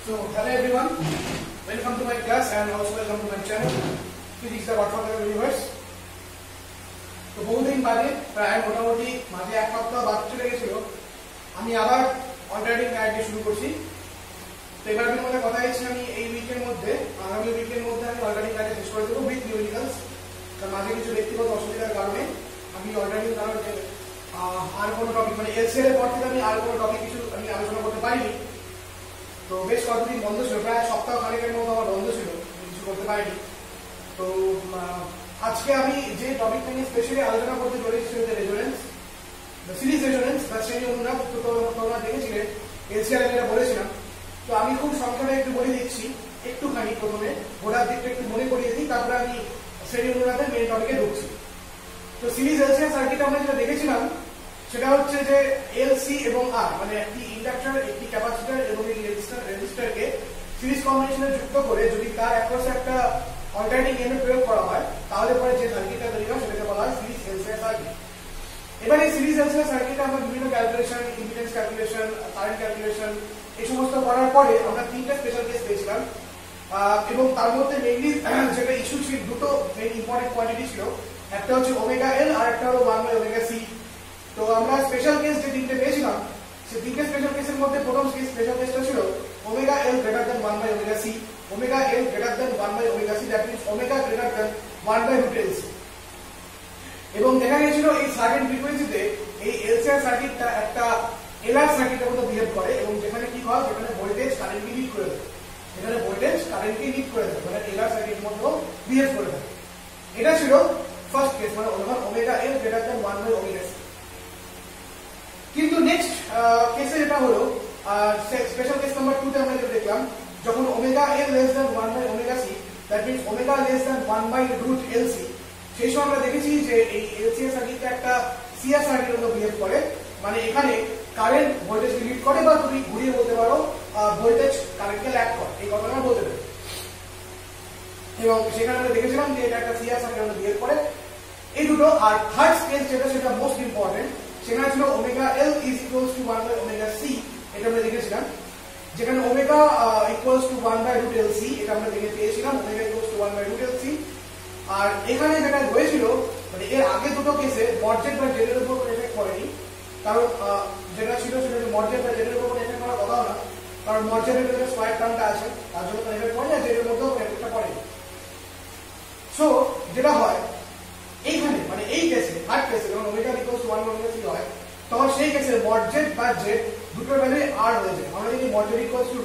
So, hello everyone, welcome to my class and also welcome to my channel, Physics the Godfather of the Universe. তো বহুদিন বাদে প্রায় মোটামুটি মাঝে এক সপ্তাহ বাদ চলে গেছিল, আমি আবার অল্টারনেটিভ ম্যাথ শুরু করছি। তো এবার আমি মধ্যে কথা হয়েছি আমি এই উইকের মধ্যে আগামী উইকের মধ্যে আমি অল্টারনেটিভ ম্যাথ শেষ করে দেবো উইথ নিউমেরিক্যালস। কারণ মাঝে কিছু ব্যক্তিগত অসুবিধার কারণে আমি অল্টারনেটিভ কারণে আর কোনো টপিক মানে এলসিএল এর পর থেকে আমি আর কোনো টপিক কিছু আমি আলোচনা করতে পারিনি। তো বেশ কতদিন বন্ধ ছিল, প্রায় সপ্তাহ খানেকের মতো আমার বন্ধ ছিল, কিছু করতে পারিনি। তো আজকে আমি যে টপিকটা নিয়ে স্পেশালি আলোচনা করতে চলেছি সেটা রেজোনেন্স, সিরিজ রেজোনেন্স বা শ্রেণী অনুনাদ। তো তোমরা দেখেছিলে এলসিআর যেটা বলেছিলাম। তো আমি খুব সংক্ষেপে একটু বলে দিচ্ছি, একটুখানি প্রথমে ঘোড়ার দিকটা একটু মনে করিয়ে দিই, তারপরে আমি শ্রেণী অনুনাদের মেন টপিকে ঢুকছি। তো সিরিজ এলসিআর সার্কিট আমরা যেটা দেখেছিলাম সেটা হচ্ছে যে এলসি এবং আর মানে একটি ইন্ডাক্টর, একটি ক্যাপাসিটর এবং একটি রেজিস্টরকে সিরিজ কম্বিনেশনে যুক্ত করে যদি তার অ্যাক্রসে একটা অল্টারনেটিং ইএমএফ প্রয়োগ করা হয় তাহলে পরে যে সার্কিটটা তৈরি হয় সেটাকে বলা হয় সিরিজ এলসিআর সার্কিট। এবার এই সিরিজ এলসিআর সার্কিটে আমরা বিভিন্ন calculation, impedance calculation, current calculation এই সমস্ত করার পরে আমরা তিনটা স্পেশাল কেস পেয়েছিলাম এবং তার মধ্যে মেইনলি যেটা ইস্যু ছিল, দুটো মেইন ইম্পর্টেন্ট কোয়ান্টিটি ছিল, একটা হচ্ছে ওমেগা এল আর একটা হলো 1/ওমেগা সি। তো আমরা স্পেশাল কেস যে তিনটে পেয়েছিলাম সেই তিনটে স্পেশাল কেসের মধ্যে প্রথম স্পেশাল কেসটা ছিল omega L greater than one by omega C, omega L greater than one by omega C, that means omega greater than 1/√LC। এবং দেখা গেছিল এই সার্টেন ফ্রিকোয়েন্সিতে এই এলসিআর সার্কিটটা একটা এলআর সার্কিটের মতো বিহেভ করে এবং যেখানে কি হয় সেখানে ভোল্টেজ কারেন্টকে লিড করে দেয়, এখানে ভোল্টেজ কারেন্টকে লিড করে দেয়, মানে এলআর সার্কিটের মতো বিহেভ করে দেয়। এটা ছিল ফার্স্ট কেস, মানে omega L greater than one by omega C. কিন্তু নেক্সট কেসে যেটা হলো স্পেশাল কেস নাম্বার 2 তে আমরা যেটা দেখলাম, যখন omega L less than one by omega C, that means omega less than 1/√LC, সেই সময় আমরা দেখেছি যে এই এলসিআর সার্কিটটা একটা সিআর সার্কিটের মতো বিহেভ করে, মানে এখানে কারেন্ট ভোল্টেজকে লিড করে বা তুমি ঘুরিয়ে বলতে পারো ভোল্টেজ কারেন্টকে ল্যাগ করে, এই কথাটা বলতে পারি। এবং সেখানে আমরা দেখেছিলাম যে এটা একটা সিআর সার্কিটের মতো বিহেভ করে। এই দুটো। আর থার্ড কেস যেটা সেটা মোস্ট ইম্পর্টেন্ট, সেখানে ছিল omega L is equals to one by omega C, এটা আমরা দেখেছিলাম, যেখানে ওমেগা ইকুয়ালস টু 1/√LC, এটা আমরা দেখে পেয়েছিলাম ওমেগা ইকুয়ালস টু 1/√LC। আর এখানে যেটা হয়েছিল মানে এর আগে দুটো কেসে মর্জেট বা জেডের উপর কোনো এফেক্ট পড়েনি, কারণ যেটা ছিল সেটা মর্জেট বা জেডের উপর কোনো এফেক্ট করার কথা না, কারণ মর্জেটের ভিতরে স্কয়ার টার্মটা আছে, তার জন্য কোনো এফেক্ট পড়ে না, জেডের মধ্যেও এফেক্টটা পড়েনি। সো যেটা হয় এইখানে মানে এই কেসে থার্ড কেসে যখন omega equals to one by omega C হয় তখন সেই কেসে মর্জেট বা জেড দুটোর ভ্যালু আর হয়ে যায়। আমরা জানি mod Z equals to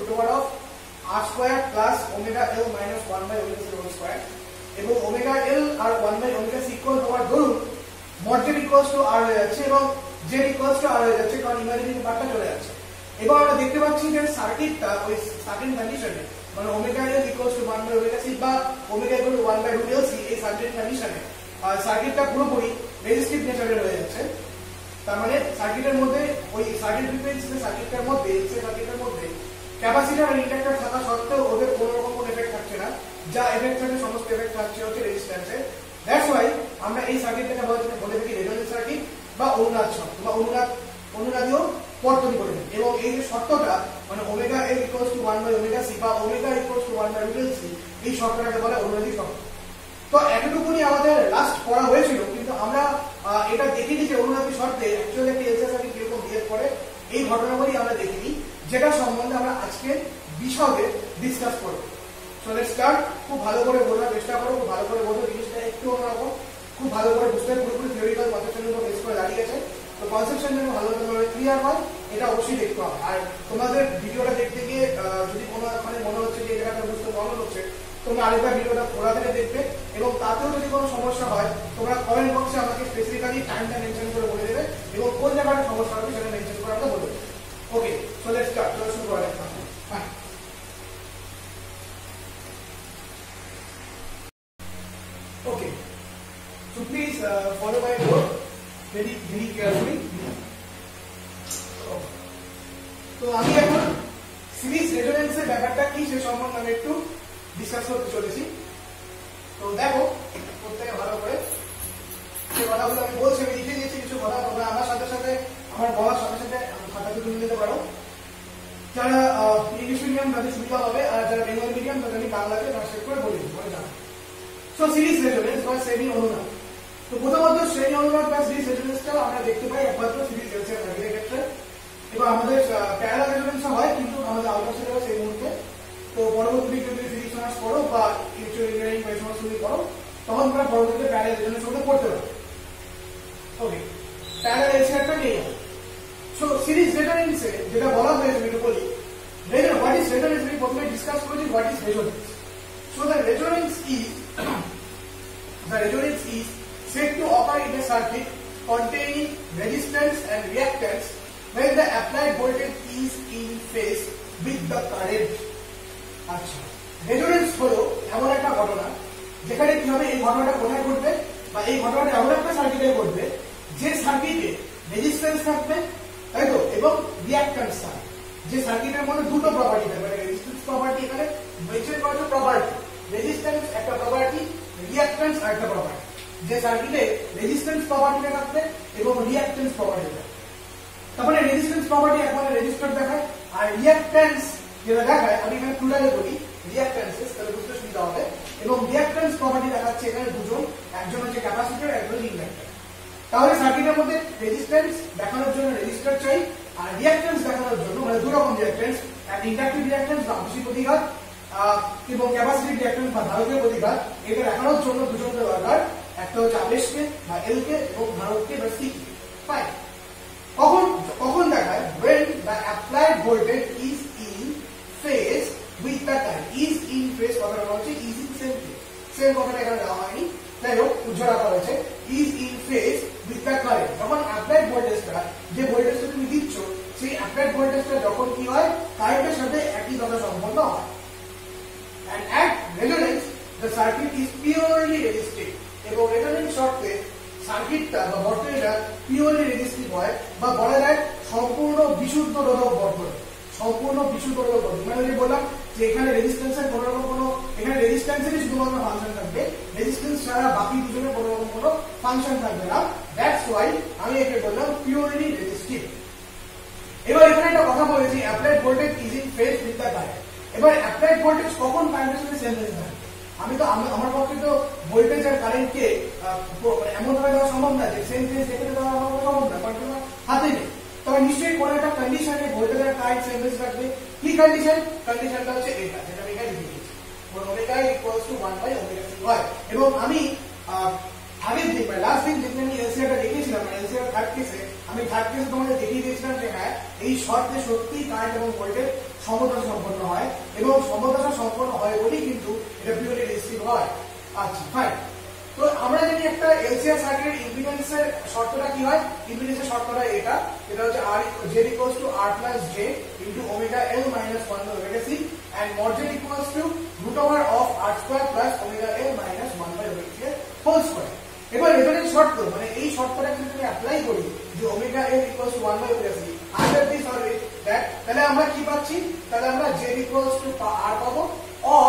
√r² plus omega L minus one by omega C whole square, এবং ওমেগা এল আর 1/ওমেগা সি ইকুয়াল হওয়ার দরুন মর্জেট ইকুয়ালস টু আর হয়ে যাচ্ছে এবং জেড ইকুয়ালস টু আর হয়ে যাচ্ছে, কারণ ইমাজিনারি পার্টটা চলে যাচ্ছে। এবার আমরা দেখতে পাচ্ছি যে সার্কিটটা ওই সার্টেন কন্ডিশনে মানে omega L equals to one by omega C বা ওমেগা ইকুয়াল টু 1/√LC এই সার্টেন কন্ডিশনে সার্কিটটা পুরোপুরি রেজিস্টিভ নেচারের হয়ে যাচ্ছে। তার মানে সার্কিটের মধ্যে ওই সার্কিট ফ্রিকোয়েন্সিতে সার্কিটের মধ্যে এলসি সার্কিটের মধ্যে ক্যাপাসিটর আর ইন্ডাক্টর থাকা সত্ত্বেও ওদের কোনো রকম কোনো এফেক্ট থাকছে না, যা এফেক্ট থাকে সমস্ত এফেক্ট থাকছে হচ্ছে রেজিস্ট্যান্সে। দ্যাটস ওয়াই আমরা এই সার্কিটটাকে বলে থাকি রেজোনেন্স সার্কিট বা অনুনাদ শর্ত বা অনুনাদীয় বর্তনী বলে থাকি। এবং এই যে শর্তটা মানে omega L equals to one by omega C বা ওমেগা ইকুয়ালস টু 1/√LC, এই শর্তটাকে বলে অনুনাদী শর্ত। তো এতটুকুনি আমাদের লাস্ট পড়া হয়েছিল, কিন্তু আমরা এটা দেখিনি যে অনুনাদী শর্তে অ্যাকচুয়ালি একটা এলসিআর সার্কিট কিরকম বিহেভ করে, এই ঘটনাগুলি আমরা দেখিনি, যেটা সম্বন্ধে আমরা আজকে বিশদে ডিসকাস করব। So let's start. খুব ভালো করে বোঝার চেষ্টা করো, খুব ভালো করে বোঝো, জিনিসটা একটু অন্যরকম, খুব ভালো করে বুঝতে পুরোপুরি থিওরিক্যাল কনসেপশনের উপর বেস করে দাঁড়িয়েছে। তো কনসেপশন যেন ভালোভাবে ক্লিয়ার হয় এটা অবশ্যই দেখতে হবে। আর তোমাদের ভিডিওটা দেখতে গিয়ে যদি কোনো ওখানে মনে হচ্ছে যে এই জায়গাটা বুঝতে প্রবলেম হচ্ছে, তোমরা আরেকবার ভিডিওটা ঘোরা থেকে দেখবে এবং তাতেও যদি কোনো সমস্যা হয় তোমরা কমেন্ট বক্সে আমাকে স্পেসিফিক্যালি টাইমটা মেনশন করে বলে দেবে এবং কোন জায়গাটা সমস্যা হবে সেটা মেনশন করে আমাকে বলে দেবে। Okay, so let's start. চলো শুরু করা যাক। Fine. Okay, so please follow my board very carefully. তো আমি এখন সিরিজ রেজোনেন্সের ব্যাপারটা কি সে সম্বন্ধে আমি একটু ডিসকাস করতে চলেছি। তো দেখো প্রত্যেকে ভালো করে যে কথাগুলো আমি বলছি, আমি লিখে দিয়েছি কিছু কথা, তোমরা আমার সাথে সাথে আমার বলার সাথে সাথে খাতা তুলে নিতে পারো। যারা ইংলিশ মিডিয়াম তাদের সুবিধা হবে, আর যারা বেঙ্গলি মিডিয়াম তাদের আমি বাংলাতে ট্রান্সলেট করে বলে দিই বলে জানা। সো সিরিজ রেজোনেন্স বা শ্রেণী অনুনাদ। তো প্রথমত শ্রেণী অনুনাদ বা সিরিজ রেজোনেন্সটাও আমরা দেখতে পাই একমাত্র সিরিজ এলসিএম সার্কিটের ক্ষেত্রে, এবং আমাদের প্যারালাল রেজোনেন্স হয় কিন্তু আমাদের আউট অফ সিলেবাস এই মুহূর্তে। তো পরবর্তী যদি ফিজিক্স অনার্স পড়ো বা ইলেকট্রিক্যাল ইঞ্জিনিয়ারিং বা সমস্ত কিছু পড়ো তখন তোমরা পরবর্তীতে প্যারালাল রেজোনেন্স মধ্যে পড়তে পারো। ওকে, প্যারালাল এলসিএমটা নিয়ে যাও। সো সিরিজ রেজোনেন্সে যেটা বলা হয়েছে আমি একটু বলি, হোয়াট ইজ রেজোনেন্স আমি প্রথমে ডিসকাস করেছি what is resonance. So the resonance is said to occur in a circuit containing resistance and reactance when the applied voltage is in phase with the current. আচ্ছা, resonance হলো এমন একটা ঘটনা যেখানে কি হবে, এই ঘটনাটা কোথায় ঘটবে, বা এই ঘটনাটা এমন একটা সার্কিটে ঘটবে যে সার্কিটে রেজিস্ট্যান্স থাকবে, তাই তো, এবং রিঅ্যাকট্যান্স থাকবে। যে সার্কিটের মধ্যে দুটো প্রপার্টি থাকবে, রেজিস্ট্যান্স প্রপার্টি এখানে মেনশন করা আছে, প্রপার্টি রেজিস্ট্যান্স একটা প্রপার্টি, রিঅ্যাকট্যান্স আরেকটা প্রপার্টি। যে সার্কিটে রেজিস্ট্যান্স প্রপার্টিটা থাকবে এবং রিঅ্যাকট্যান্স প্রপার্টি থাকবে। তারপরে রেজিস্ট্যান্স প্রপার্টি একবারে রেজিস্টার দেখায়, আর রিঅ্যাকট্যান্স যেটা দেখায় আমি এখানে প্লুরালে বলি রিঅ্যাকট্যান্সেস, তাহলে বুঝতে সুবিধা হবে। এবং রিঅ্যাকট্যান্স প্রপার্টি দেখাচ্ছে এখানে দুজন, একজন হচ্ছে ক্যাপাসিটর, একজন হচ্ছে ইন্ডাক্টর। তাহলে সার্কিটের মধ্যে রেজিস্ট্যান্স দেখানোর জন্য রেজিস্টার চাই, আর রিঅ্যাকট্যান্স দেখানোর জন্য মানে দুই রকম রিঅ্যাকট্যান্স, একটা ইন্ডাকটিভ রিঅ্যাকট্যান্স বা আবেশিক প্রতিঘাত এবং ক্যাপাসিটিভ রিঅ্যাকট্যান্স বা ধারকের প্রতিঘাত। এটা দেখানোর জন্য দুজনকে দরকার, একটা হচ্ছে আবেশকে বা এল কে এবং ধারককে বা সি কে। ফাইন, কখন দেখায়, when the applied voltage is in phase with the current। is in phase কথাটা বলা হচ্ছে is in same phase, same কথাটা এখানে দেওয়া হয়নি, তাই হোক উজ্জ্বল রাখা হয়েছে is in phase with the current। যখন অ্যাপ্লাইড ভোল্টেজটা, যে ভোল্টেজটা তুমি দিচ্ছ সেই অ্যাপ্লাইড ভোল্টেজটা যখন কি হয় কারেন্টের সাথে একই কথা সম্পন্ন হয়। and at resonance the circuit is purely resistive। এবং রেজোনেন্স শর্তে সার্কিটটা বা বর্তনীটা পিওরলি রেজিস্টিভ হয়, বা বলা যায় সম্পূর্ণ বিশুদ্ধ রোধক বর্তনী। সম্পূর্ণ বিশুদ্ধ রোধক বর্তনী মানে যদি বললাম যে এখানে রেজিস্ট্যান্সের কোনো রকম কোনো, এখানে রেজিস্ট্যান্সেরই শুধুমাত্র ফাংশন থাকবে, রেজিস্ট্যান্স ছাড়া বাকি দুজনের কোনো রকম কোনো ফাংশন থাকবে না। দ্যাটস ওয়াই আমি একে বললাম পিওরলি রেজিস্টিভ। এবার এখানে একটা কথা বলেছি, applied voltage is in phase with the current. এবার অ্যাপ্লাইড ভোল্টেজ কখন কারেন্টের সাথে সেম ফেজে থাকে? আমি তো আমার পক্ষে তো ভোল্টেজ আর কারেন্টকে এমন ভাবে দেওয়া সম্ভব না যে সেম ফেজ দেখে দেওয়া আমার সম্ভব না, কারণ আমার হাতে নেই। তবে নিশ্চয়ই কোনো একটা কন্ডিশনে ভোল্টেজ আর কারেন্ট সেম ফেজ থাকবে। কি কন্ডিশন? কন্ডিশনটা হচ্ছে এটা, যেটা আমি এখানে লিখে দিয়েছি, omega equals to one by omega C হয়। এবং আমি আগের দিন মানে লাস্ট দিন যেদিন আমি এলসিআরটা দেখিয়েছিলাম, মানে এলসিআর থার্ড কেসে, আমি থার্ড কেসে তোমাদের দেখিয়ে দিয়েছিলাম যে হ্যাঁ এই শর্তে সত্যি কারেন্ট এবং ভোল্টেজ সমদশা সম্পন্ন হয়, এবং সমদশা সম্পন্ন হয় বলেই কিন্তু এটা পিওরলি রেজিস্টিভ হয়। আচ্ছা ফাইন, তো আমরা জানি একটা এলসিআর সার্কিটের ইম্পিডেন্সের শর্তটা কি হয়, ইম্পিডেন্সের শর্তটা এটা হচ্ছে r z equals to r plus j into omega l minus 1 by omega c and mod z equals to root over of r square plus omega l minus 1 by omega c whole square। এবার resonance শর্ত মানে এই শর্তটা যদি তুমি apply করি যে ওমেগা l equals to 1 by omega c under this or that, তাহলে আমরা কি পাচ্ছি, তাহলে আমরা z equals to r পাবো, or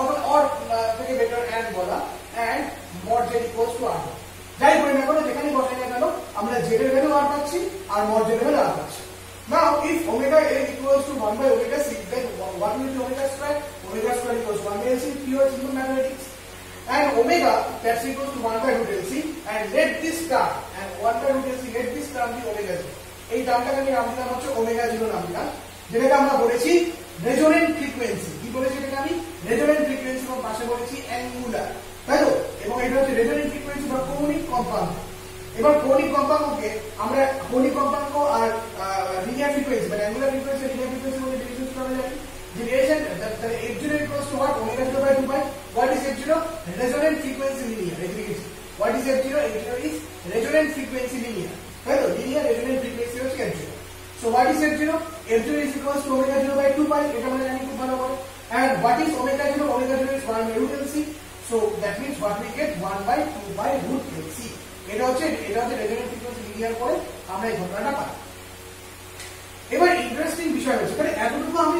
থেকে বেটার and বলা, and mod z equals to r। যাই বলি না কেন, যেখানে বসাই না কেন আমরা z এর ভ্যালু r পাচ্ছি আর mod z এর ভ্যালু r পাচ্ছি। Now if omega l equals to 1 by omega c, then 1 will be omega square equals 1 by c, pure simple mathematics, and omega that's equals to 1 by root LC, and let this term and 1 by root LC, let this term be omega 0। এই টার্মটাকে আমি নাম দিলাম হচ্ছে omega 0 নাম দিলাম, যেটাকে আমরা বলেছি রেজোনেন্ট ফ্রিকোয়েন্সি। কি বলেছি এটাকে আমি? রেজোনেন্ট ফ্রিকোয়েন্সি, এবং পাশে বলেছি অ্যাঙ্গুলার, তাই তো। এবং এটা হচ্ছে রেজোনেন্ট ফ্রিকোয়েন্সি বা কৌণিক কম্পাঙ্ক। এবার কৌণিক কম্পাঙ্ককে আমরা কৌণিক কম্পাঙ্ক আর লিনিয়ার ফ্রিকোয়েন্সি মানে অ্যাঙ্গুলার ফ্রিকোয়েন্সি লিনিয়ার ফ্রিকোয়েন্সির মধ্যে ডিফারেন্স করা যায়। যে রিলেশন তাহলে f0 equals to what, omega 0 by 2 pi। what is f0? resonant frequency linear। what is f0? f0 is resonant frequency linear, তাই তো, linear resonant frequency হচ্ছে f0। so what is f0? f0 is equals to omega 0 by 2 pi, এটা আমরা জানি খুব ভালো করে। and what is omega 0? omega 0 is 1 by root LC, so that means what we get 1 by 2 by root LC। এটা হচ্ছে resonant frequency linear করে আমরা এই ঘটনাটা পাই। এবার ইন্টারেস্টিং বিষয় হচ্ছে, তাহলে এতটুকু আমি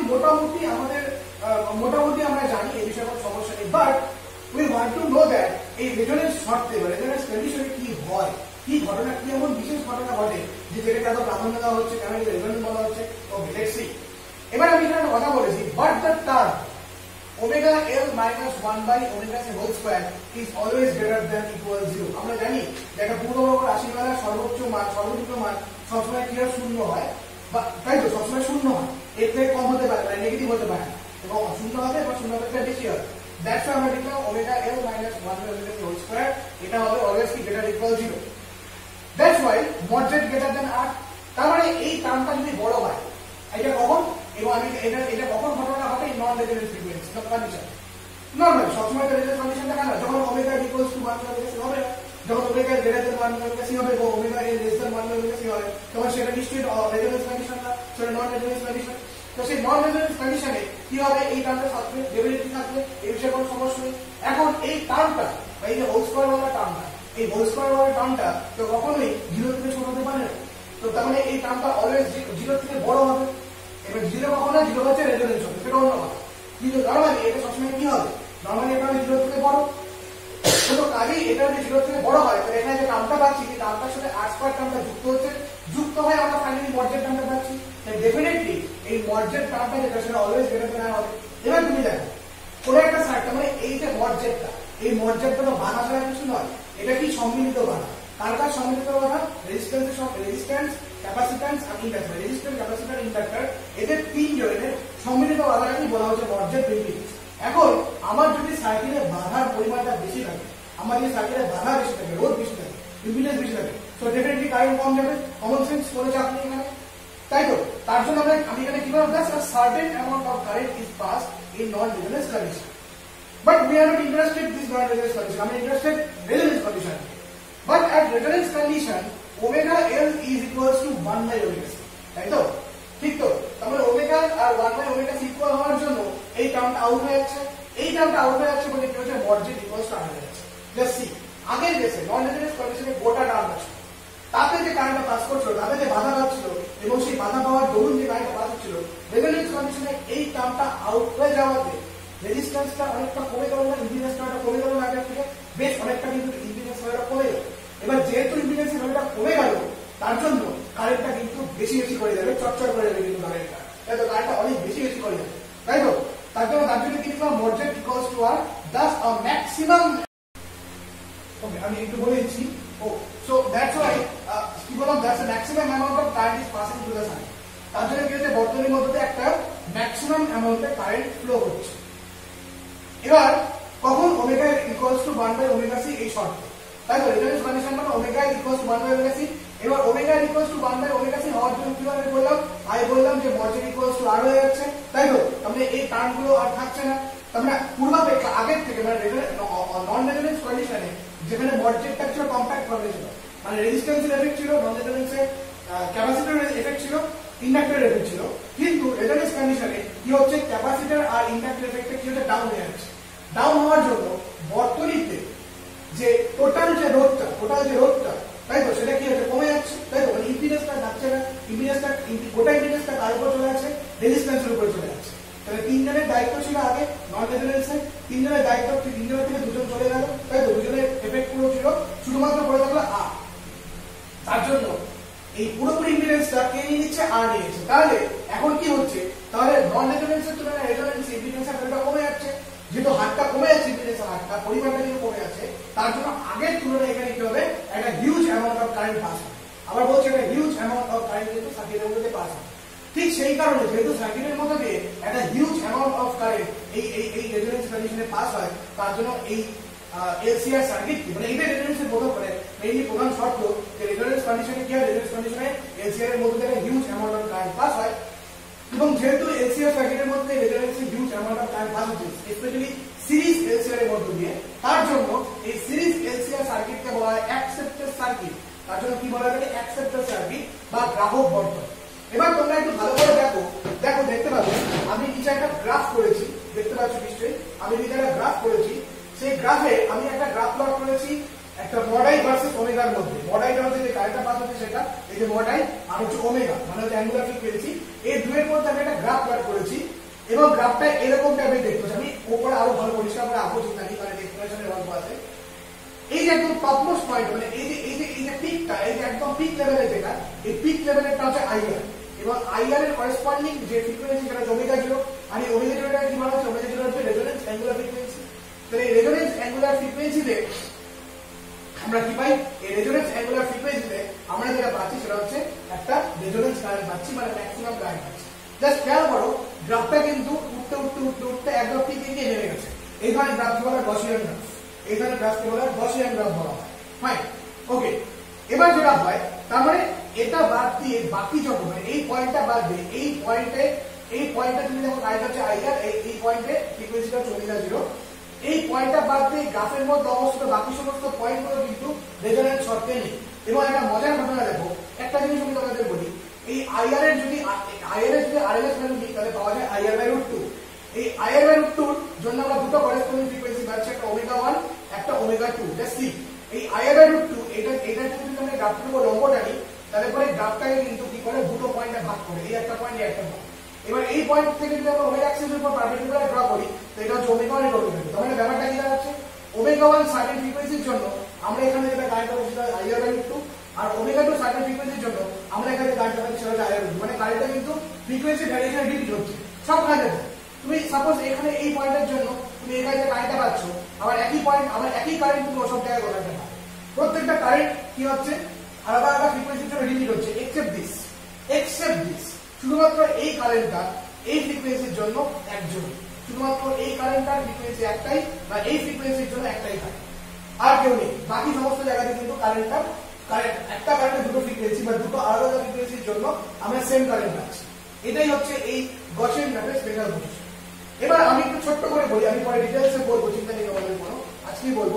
মোটামুটি আমরা জানি এই বিষয়ে কোনো সমস্যা নেই, but we want to know that এই রেজোনেন্স শর্তে বা রেজোনেন্স কন্ডিশনে কি হয়, কি ঘটনা, কি এমন বিশেষ ঘটনা ঘটে যে যেটাকে এত প্রাধান্য দেওয়া হচ্ছে, কেন রেজোনেন্স বলা হচ্ছে। Okay let's see. এবার আমি এখানে কথা বলেছি, but omega L minus 1 by omega c whole square is always greater than equal 0 আমরা জানি যে একটা পূর্ণবর্গ রাশিমালার সর্বোচ্চ মান সর্বনিম্ন মান সবসময় কি হয় শূন্য হয় বা তাই তো সবসময় শূন্য হয় এর থেকে কম হতে পারে মানে নেগেটিভ হতে পারে এবং শূন্য হবে বা শূন্য থেকে বেশি হবে দ্যাটস ওয়াই আমরা লিখলাম omega L minus 1 by omega c whole square এটা হবে always কি greater equal 0 that's why mod Z greater than r তার মানে এই টার্মটা যদি বড় হয় এটা কখন এবং আমি এটা কখন ঘটনা হবে এই নন রেজোনেন্স ফ্রিকোয়েন্সি বা কন্ডিশন নরমাল সবসময় তো রেজোনেন্স কন্ডিশনটা কেন যখন ওমেগা ইকুয়ালস টু 1 হবে হবে যখন ওমেগা গ্রেটার দ্যান 1 হবে হবে এবং ওমেগা লেস দ্যান 1 হবে হবে তখন সেটা নিশ্চয়ই রেজোনেন্স কন্ডিশন না সেটা নন রেজোনেন্স কন্ডিশন তো সেই নন রেজোনেন্স কন্ডিশনে কি হবে এই টার্মটা থাকবে ডেরিভেটিভ থাকবে এই বিষয়ে কোনো সমস্যা নেই এখন এই টার্মটা বা এই যে হোল স্কয়ার ওয়ালা টার্মটা এই হোল স্কয়ার ওয়ালা টার্মটা তো কখনোই 0 থেকে ছোট হতে পারে না তো তার মানে এই টার্মটা অলওয়েজ 0 থেকে বড় হবে এবার 0 কখনো 0 হচ্ছে রেজোনেন্স হবে সেটা অন্য কথা কিন্তু নরমালি এটা সবসময় কি হবে নরমালি এটা 0 থেকে বড় তো কাজেই এটা যদি 0 থেকে বড় হয় তাহলে এখানে যে টার্মটা পাচ্ছি এই টার্মটার সাথে r স্কয়ার টার্মটা যুক্ত হয় আমরা ফাইনালি মডজেড টার্মটা পাচ্ছি তাই ডেফিনেটলি এই মডজেড টার্মটা যেটা সেটা অলওয়েজ গ্রেটার দ্যান r হবে এবার তুমি দেখো কোন একটা সাইড মানে এই যে মডজেডটা এই মডজেডটা তো বাধা ছাড়া কিছু নয় এটা কি সম্মিলিত বাধা কার কার সম্মিলিত বাধা রেজিস্ট্যান্স ক্যাপাসিট্যান্স আর ইন্ডাক্টর রেজিস্ট্যান্স ক্যাপাসিটর ইন্ডাক্টর এদের তিন জনের সম্মিলিত বাধাটাকে বলা হচ্ছে মডজেড ইম্পিডেন্স এখন আমার যদি সার্কিটে বাধার পরিমাণটা বেশি থাকে আমার যদি সার্কিটে বাধা বেশি থাকে রোধ বেশি থাকে ইম্পিডেন্স বেশি থাকে সো ডেফিনেটলি কারেন্ট কম যাবে কমন সেন্স করেছে আপনি এখানে তাই তো তার জন্য আমি এখানে কি বলবো that's a certain amount of current is passed in non resonance condition but we are not interested this non resonance condition আমি interested resonance condition but at resonance condition omega L is equals to 1 by omega c তাই তো ঠিক তো তাহলে omega আর 1 by omega c equal হওয়ার জন্য এই টার্মটা আউট হয়ে যাচ্ছে এই টার্মটা আউট হয়ে যাচ্ছে বলে কি হচ্ছে মডজেড ইকুয়ালস টু r হয়ে যাচ্ছে জাস্ট সি আগের কেসে নন রেজোনেন্স কন্ডিশনে গোটা টার্ম আছে তাতে যে কারেন্টটা পাস করছিল তাতে যে বাধা পাচ্ছিল এবং সেই বাধা পাওয়ার দরুন যে কারেন্টটা পাস হচ্ছিল রেজোনেন্স কন্ডিশনে এই টার্মটা আউট হয়ে যাওয়াতে রেজিস্ট্যান্সটা অনেকটা কমে গেল না ইম্পিডেন্সটা কমে গেল না আগের থেকে বেশ অনেকটা কিন্তু ইম্পিডেন্স ভ্যালুটা কমে গেল এবার যেহেতু ইম্পিডেন্সের ভ্যালুটা কমে গেল তার জন্য কারেন্টটা কিন্তু বেশি বেশি করে যাবে চটচট করে যাবে কিন্তু কারেন্টটা তাই তো কারেন্টটা অনেক বেশি বেশি করে যাবে তাই তো তার জন্য কি লিখলাম mod Z equals to r thus a maximum okay আমি একটু বলে দিচ্ছি ও সো দ্যাটস ওয়াই কি বললাম that's a maximum amount of current is passing through the circuit তার জন্য কি হচ্ছে বর্তনীর মধ্যে একটা ম্যাক্সিমাম অ্যামাউন্টে কারেন্ট ফ্লো হচ্ছে এবার কখন omega equals to 1 by omega c এই শর্ত তাই তো রেজোনেন্স কন্ডিশন মানে omega equals to 1 by omega c এবার omega equals to 1 by omega c হওয়ার জন্য কি হবে বললাম যে মডজেড ইকুয়ালস টু r হয়ে যাচ্ছে তাই তো তাহলে এই টার্মগুলো আর থাকছে না তাহলে পূর্বাপেক্ষা আগের থেকে মানে নন রেজোনেন্স কন্ডিশনে যেখানে মডজেডটা ছিল কম্প্যাক্ট ফর্মে ছিল মানে রেজিস্ট্যান্সের এফেক্ট ছিল নন রেজোনেন্সে ক্যাপাসিটরের এফেক্ট ছিল ইন্ডাক্টরের এফেক্ট ছিল কিন্তু রেজোনেন্স কন্ডিশনে কি হচ্ছে ক্যাপাসিটর আর ইন্ডাক্টর এফেক্টে কি হচ্ছে ডাউন হয়ে যাচ্ছে ডাউন হওয়ার জন্য বর্তনীতে যে টোটাল যে রোধটা তাই তো সেটা কি হচ্ছে কমে যাচ্ছে তাই তো মানে ইম্পিডেন্সটা যাচ্ছে না গোটা ইম্পিডেন্সটা কার উপর চলে যাচ্ছে রেজিস্ট্যান্সের উপর চলে যাচ্ছে তাহলে তিনজনের দায়িত্ব ছিল আগে নন রেজোনেন্সে তিনজনের দায়িত্ব তিনজনের থেকে দুজন চলে গেল তাই তো দুজনের এফেক্ট পুরো ছিল শুধুমাত্র পড়ে থাকলো আর তার জন্য এই পুরোপুরি ইম্পিডেন্সটা কে নিয়ে নিচ্ছে আর নিয়েছে তাহলে এখন কি হচ্ছে তাহলে নন রেজোনেন্সের তুলনায় রেজোনেন্স ইম্পিডেন্সের ভ্যালুটা কমে যাচ্ছে যেহেতু হারটা কমে যাচ্ছে ইম্পিডেন্সের হারটা পরিমাণটা যেহেতু কমে যাচ্ছে তার জন্য আগের তুলনায় এখানে কি হবে একটা huge amount of current pass হবে আবার বলছি একটা হিউজ অ্যামাউন্ট অফ কারেন্ট কিন্তু সার্কিটের মধ্যে পাস হবে ঠিক সেই কারণে যেহেতু সার্কিটের মধ্যে দিয়ে একটা হিউজ অ্যামাউন্ট অফ কারেন্ট এই রেজোনেন্স কন্ডিশনে পাস হয় তার জন্য এই এলসিআর সার্কিট মানে এইটা রেজোনেন্সের মধ্যে পড়ে মেইনলি প্রধান শর্ত যে রেজোনেন্স কন্ডিশনে কি হয় রেজোনেন্স কন্ডিশনে এলসিআর এর মধ্যে দিয়ে huge amount of current pass হয় এবং যেহেতু এলসিআর সার্কিটের মধ্যে রেজোনেন্সে huge amount of current pass হচ্ছে স্পেশালি সিরিজ এলসিআর এর মধ্যে দিয়ে তার জন্য এই সিরিজ এলসিআর সার্কিটকে বলা হয় অ্যাকসেপ্টর সার্কিট তার জন্য কি বলা হয় অ্যাকসেপ্টর সার্কিট বা গ্রাহক বর্তনী এবার তোমরা একটু ভালো করে দেখতে পাবে আমি নিচে একটা গ্রাফ করেছি দেখতে পাচ্ছ নিশ্চয়ই আমি নিচে একটা গ্রাফ করেছি সেই গ্রাফে আমি একটা গ্রাফ প্লট করেছি একটা মডাই ভার্সেস ওমেগার মধ্যে মডাইটা হচ্ছে যে কারেন্টটা পাস হচ্ছে সেটা এই যে মডাই আর হচ্ছে ওমেগা মানে হচ্ছে অ্যাঙ্গুলার ফ্রিকোয়েন্সি এই দুয়ের মধ্যে আমি একটা গ্রাফ প্লট করেছি এবং গ্রাফটা এরকম টাইপের দেখতে পাচ্ছি আমি উপরে আরো ভালো পরিষ্কার করে আঁকবো চিন্তা নেই কারণ এক্সপ্রেশনের গল্প আছে এই যে একদম টপমোস্ট পয়েন্ট মানে এই যে পিকটা এই যে একদম পিক লেভেলের যেটা এই পিক লেভেলেরটা হচ্ছে আইআর এবং আইআর এর করেসপন্ডিং যে ফ্রিকোয়েন্সি যেটা ওমেগা 0 আর এই ওমেগা 0 টা কি বলা হচ্ছে ওমেগা 0 হচ্ছে রেজোনেন্স অ্যাঙ্গুলার ফ্রিকোয়েন্সিতে আমরা কি পাই, এই রেজোনেন্স অ্যাঙ্গুলার ফ্রিকোয়েন্সিতে আমরা যেটা পাচ্ছি সেটা হচ্ছে একটা রেজোনেন্স কারেন্ট পাচ্ছি, মানে ম্যাক্সিমাম কারেন্ট পাচ্ছি। জাস্ট খেয়াল করো, গ্রাফটা কিন্তু উঠতে উঠতে উঠতে উঠতে একদম পিকে গিয়ে নেমে গেছে। এই ধরনের গ্রাফকে বলা হয় গসিয়ান গ্রাফ, এই ধরনের গ্রাফকে বলা হয় গসিয়ান গ্রাফ বলা হয়। Fine, okay. এবার যেটা হয়, তার মানে এটা বাদ দিয়ে বাকি যত, মানে এই পয়েন্টটা বাদ দিয়ে এই পয়েন্টটা তুমি দেখো কারেন্ট হচ্ছে আইআর, এই পয়েন্টে ফ্রিকোয়েন্সিটা চলে যায় 0। এই পয়েন্টটা বাদ দিয়ে গ্রাফের মধ্যে অবস্থিত বাকি সমস্ত পয়েন্টগুলো কিন্তু রেজোনেন্স শর্তে নেই। এবং একটা মজার ঘটনা দেখো, একটা জিনিস আমি তোমাদের বলি, এই আইআর এর যদি আরএমএস ভ্যালু নিই তাহলে পাওয়া যায় IR/√2। এই IR/√2 এর জন্য আমরা দুটো করেসপন্ডিং ফ্রিকোয়েন্সি পাচ্ছি, একটা ওমেগা 1 একটা ওমেগা 2। জাস্ট সি, এই IR/√2 এটা যদি আমরা গ্রাফটির উপর লম্বটা নিই তাহলে পরে গ্রাফটাকে কিন্তু কি করে দুটো পয়েন্টে ভাগ করে, এই একটা পয়েন্ট এই একটা পয়েন্ট। এবার এই পয়েন্ট থেকে যদি আমরা ওমেগা অ্যাক্সিসের উপর পারপেন্ডিকুলার ড্র করি তো এটা হচ্ছে ওমেগা 1 এর ওমেগা 2। তাহলে ব্যাপারটা কি দাঁড়াচ্ছে, ওমেগা 1 সার্টেন ফ্রিকোয়েন্সির জন্য আমরা এখানে যেটা কারেন্ট পাবো সেটা IR/√2, আর ওমেগা 2 সার্টেন ফ্রিকোয়েন্সির জন্য আমরা এখানে কারেন্ট পাবো সেটা হচ্ছে IR/√2। মানে কারেন্টটা কিন্তু ফ্রিকোয়েন্সি ভ্যারিয়েশন রিপিট হচ্ছে সব কারেন্টে। তুমি সাপোজ এখানে এই পয়েন্টের জন্য তুমি এখানে যে কারেন্টটা পাচ্ছ, আবার একই পয়েন্ট আবার একই কারেন্ট তুমি সব জায়গায় বসাতে পারো। প্রত্যেকটা কারেন্ট কি হচ্ছে, আলাদা আলাদা ফ্রিকোয়েন্সির জন্য রিপিট হচ্ছে, এক্সেপ্ট দিস। শুধুমাত্র এই কারেন্টটা এই ফ্রিকোয়েন্সির জন্য একজন, শুধুমাত্র এই কারেন্টটার ফ্রিকোয়েন্সি একটাই, বা এই ফ্রিকোয়েন্সির জন্য একটাই কারেন্ট, আর কেউ নেই। বাকি সমস্ত জায়গাতে কিন্তু একটা কারেন্টের দুটো ফ্রিকোয়েন্সি বা দুটো আলাদা আলাদা ফ্রিকোয়েন্সির জন্য আমরা সেম কারেন্ট পাচ্ছি। এটাই হচ্ছে এই গসিয়ান গ্রাফের স্পেশাল বৈশিষ্ট্য। এবার আমি একটু ছোট্ট করে বলি, আমি পরে ডিটেইলসে বলবো, চিন্তা নেই তোমাদের কোনো, আজকেই বলবো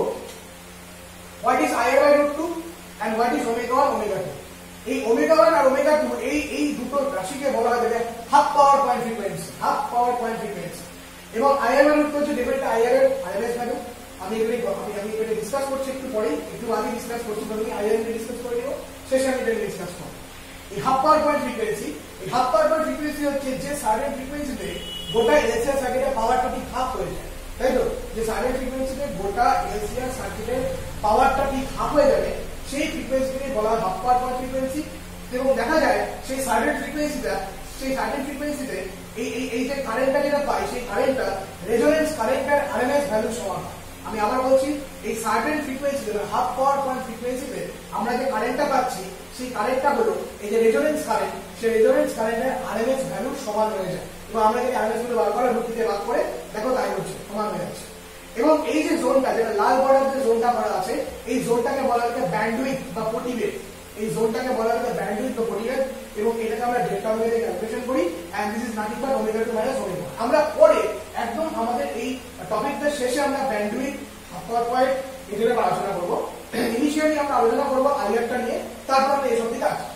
what is IR/√2 and what is omega 1 omega 2। এই ওমেগা 1 আর ওমেগা 2 এই দুটো রাশিকে বলা হয় যে হাফ পাওয়ার পয়েন্ট ফ্রিকোয়েন্সি। এবং IR/√2 হচ্ছে ডেফিনেটলি আইআর এর আরএমএস ভ্যালু। আমি এটা ডিসকাস করছি একটু পরে, একটু আগে ডিসকাস করছি, আমি আইআর নিয়ে ডিসকাস করে নিব, শেষে আমি এটা ডিসকাস করব। এই হাফ পাওয়ার পয়েন্ট ফ্রিকোয়েন্সি হচ্ছে যে সার্টেন ফ্রিকোয়েন্সিতে গোটা এলসিআর সার্কিটের পাওয়ারটা ঠিক হাফ হয়ে যায়, তাই তো? যে সার্টেন ফ্রিকোয়েন্সিতে গোটা এলসিআর সার্কিটের পাওয়ারটা ঠিক হাফ হয়ে যাবে, সেই ফ্রিকোয়েন্সিকে বলা হয় হাফ পাওয়ার পয়েন্ট ফ্রিকোয়েন্সি। এবং দেখা যায় সেই সার্টেন ফ্রিকোয়েন্সিতে এই যে কারেন্টটা যেটা পাই, সেই কারেন্টটা রেজোনেন্স কারেন্টের আরএমএস ভ্যালু সমান। আমি আবার বলছি, এই সার্টেন ফ্রিকোয়েন্সিতে হাফ পাওয়ার পয়েন্ট ফ্রিকোয়েন্সিতে আমরা যে কারেন্টটা পাচ্ছি সেই কারেন্টটা হলো এই যে রেজোনেন্স কারেন্ট, সেই রেজোনেন্স কারেন্টের আরএমএস ভ্যালু সমান হয়ে যায়। এবং আমরা যদি আরএমএস ভ্যালু বার করে রুট দিয়ে ভাগ করে দেখো তাই হচ্ছে সমান হয়ে যাচ্ছে। এবং এই যে জোনটা, যেটা লাল বর্ডার যে জোনটা করা আছে, এই জোনটাকে বলা হয় ব্যান্ডউইথ বা পটিবেট। এই জোনটাকে বলা হয় ব্যান্ডউইথ বা পটিবেট, এবং এটাকে আমরা ডেল্টা ওমেগা দিয়ে ক্যালকুলেশন করি, and this is nothing but omega 2 minus omega 1। আমরা পরে একদম আমাদের এই টপিকটার শেষে আমরা ব্যান্ডউইথ, হাফ পাওয়ার পয়েন্ট এগুলো আলোচনা করব। ইনিশিয়ালি আমরা আলোচনা করব আইআরটা নিয়ে, তারপর আমরা এইসব দিকে আসছি।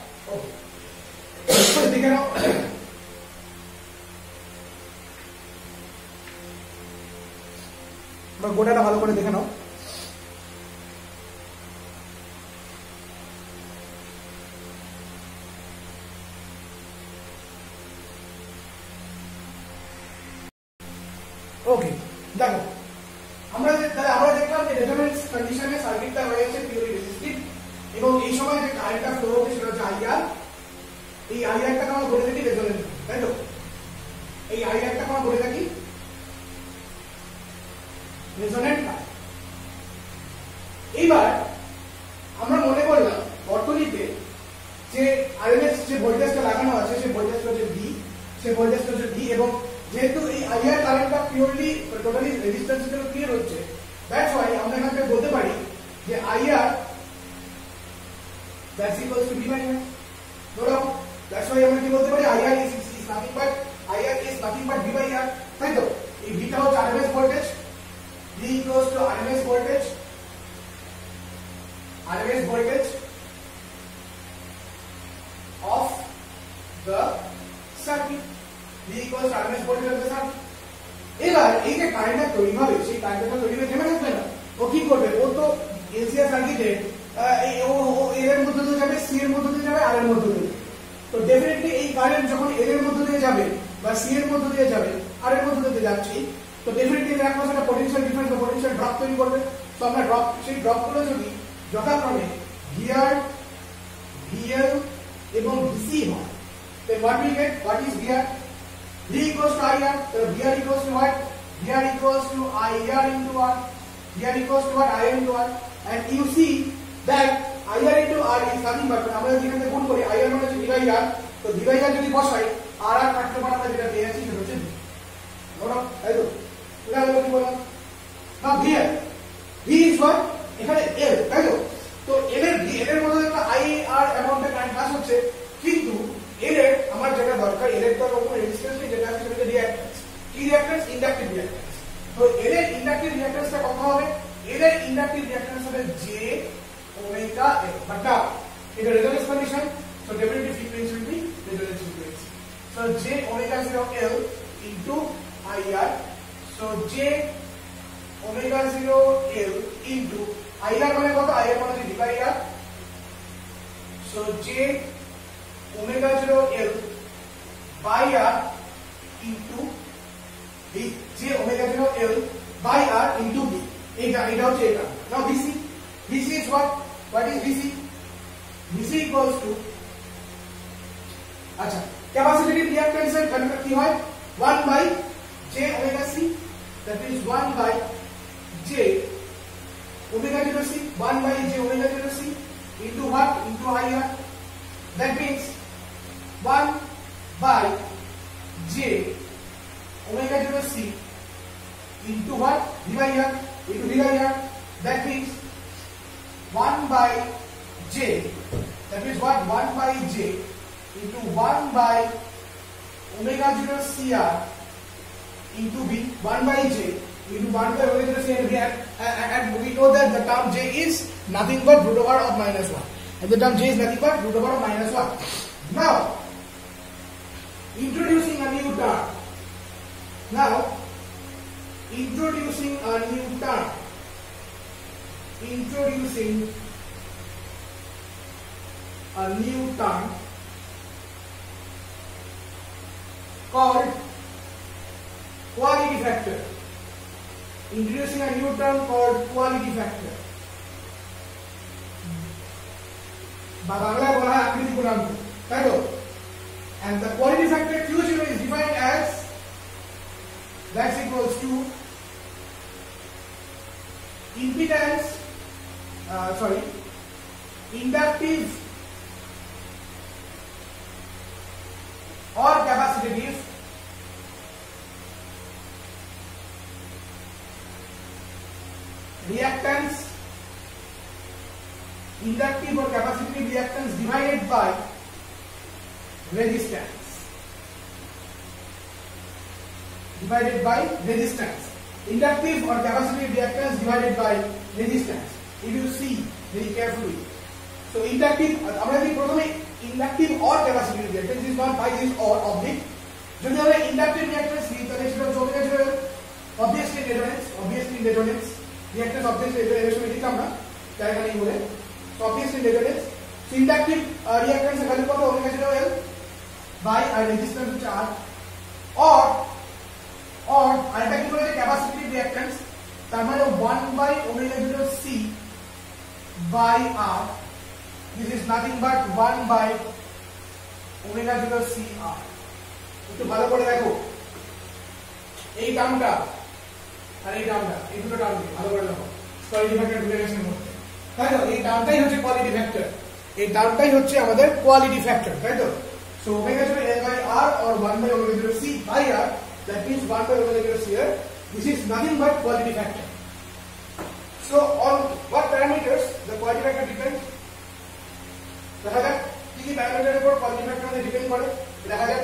ওকে, দেখে নাও গোটাটা ভালো করে দেখে নাও। ওকে, দেখো আমরা দেখলাম যে রেজোনেন্স কন্ডিশনে সার্কিটটা রয়েছে পিওরলি রেজিস্টিভ, এবং এই সময় যে কারেন্টটা ফ্লো হচ্ছে সেটা হচ্ছে আইআর। এই আইআরটাকে আমরা বলে থাকি রেজোনেন্স, তাই তো? এই আইআরটাকে আমরা বলে থাকি রেজোনেন্ট কারেন্ট। এইবার আমরা মনে করলাম বর্তনীতে যে আরএমএস যে ভোল্টেজটা লাগানো আছে সেই ভোল্টেজটা হচ্ছে ভি, সেই ভোল্টেজটা হচ্ছে ভি। এবং যেহেতু এই আইআর কারেন্টটা পিওরলি টোটালি রেজিস্ট্যান্স হিসেবে ক্রিয়েট হচ্ছে, দ্যাটস ওয়াই আমরা এখান থেকে বলতে পারি যে IR that's equals to V minus. ধরো দ্যাটস ওয়াই আমরা কি বলতে পারি, IR is nothing but V by R, তাই তো? এই ভিটা হচ্ছে RMS voltage, V equals to RMS voltage of the circuit. V equals to RMS voltage of the circuit. এবার এই যে কারেন্টটা তৈরি হবে, সেই কারেন্টটা তৈরি হয়ে থেমে থাকবে না। ও কি করবে, ও তো এলসিআর সার্কিটে এর মধ্যে দিয়ে যাবে, সি এর মধ্যে দিয়ে যাবে, আর এর মধ্যে দিয়ে। তো ডেফিনেটলি এই কারেন্ট যখন এর মধ্যে দিয়ে যাবে বা সি এর মধ্যে দিয়ে যাবে, আর এর মধ্যে দিয়ে যাচ্ছে, তো ডেফিনেটলি এর একটা সেটা পটেনশিয়াল ডিফারেন্স বা পটেনশিয়াল ড্রপ তৈরি করবে। তো আমরা সেই ড্রপগুলো যদি যথাক্রমে ভিআর, ভিএল এবং ভিসি হয়, then what we get, what is VR? V equals to IR, so VR equals to what? VR equals to IR into R. Vr equals to what? IR into R. And you see that IR into R is nothing but আমরা যদি এখানে গুণ করি IR মানে হচ্ছে V by R, তো V by R যদি বসাই R আর কাটতে পারে আমরা যেটা পেয়ে যাচ্ছি সেটা হচ্ছে V। বলো তাই তো? এটা হলো কি বললাম? না here V is what? এখানে L তাই তো? তো L এর মধ্যে একটা IR অ্যামাউন্টের কারেন্ট পাস হচ্ছে, কিন্তু L এর আমার যেটা দরকার L এর তো কোনো রেজিস্ট্যান্স নেই, যেটা আছে সেটা রিঅ্যাক্ট্যান্স। কি রিঅ্যাক্ট্যান্স? Inductive reactance. তো L এর ইন্ডাকটিভ রিঅ্যাক্ট্যান্সটা কত হবে? L এর ইন্ডাকটিভ রিঅ্যাক্ট্যান্স হবে J omega L, but now in the resonance condition, so definitely frequency will be resonance frequency. So J omega 0 L into IR, so J omega 0 L into IR মানে কত? IR মানে হচ্ছে V by R, so J omega 0 L by R into V, J omega 0 L by R into V. এটা হচ্ছে এটা। Now VC is what is VC? VC equals to আচ্ছা capacitive রিঅ্যাকট্যান্সের ভ্যালুটা কি হয়? 1 by J omega C, that is 1 by J omega 0 C, 1 by J omega 0 C into what? Into IR. That means 1 by J omega 0 C into what? V by R, into V by R. That means 1 by J, that means what? 1 by J into 1 by omega 0 CR into V, 1 by J into 1 by omega 0 CR, and we know that the term J is nothing but root over of minus 1, and the term J is nothing but root over of minus 1. Now introducing a new term, introducing a new term called quality factor. Introducing a new term called quality factor. বাংলায় বলা হয় আকৃতি গুণাঙ্ক, তাই তো? And the quality factor Q0 is defined as that's equals to impedance, inductive or capacitive reactance, inductive or capacitive reactance divided by resistance, inductive or capacitive reactance divided by resistance. If you see very carefully, so inductive আমরা যদি প্রথমে inductive or capacitive reactance is not by this or object, যদি আমরা inductive reactance নিই তাহলে সেটা চলে গেছে obviously resonance reactance obviously resonance লিখলাম না তাই এখানে বলে, so obviously resonance, so inductive reactance এর ভ্যালু কত? omega 0 L by আর resistance হচ্ছে R, or আরেকটা কি বলে ক্যাপাসিটিভ রিঅ্যাকট্যান্স, তার মানে 1 by omega 0 C by R, this is nothing but 1 by omega 0 C R. একটু ভালো করে দেখো এই টার্মটা আর এই টার্মটা, এই দুটো টার্ম ভালো করে দেখো, কোয়ালিটি ফ্যাক্টর রিলেশনের মধ্যে, তাই তো? এই টার্মটাই হচ্ছে কোয়ালিটি ফ্যাক্টর, এই টার্মটাই হচ্ছে আমাদের কোয়ালিটি ফ্যাক্টর, তাই তো? So omega 0 L by R or 1 by omega 0 C by R, that means 1 by omega 0 C here, this is nothing but quality factor. So on what parameters the quality factor depends? দেখা যাক কি কি প্যারামিটারের উপর quality factor আমাদের depend করে, দেখা যাক।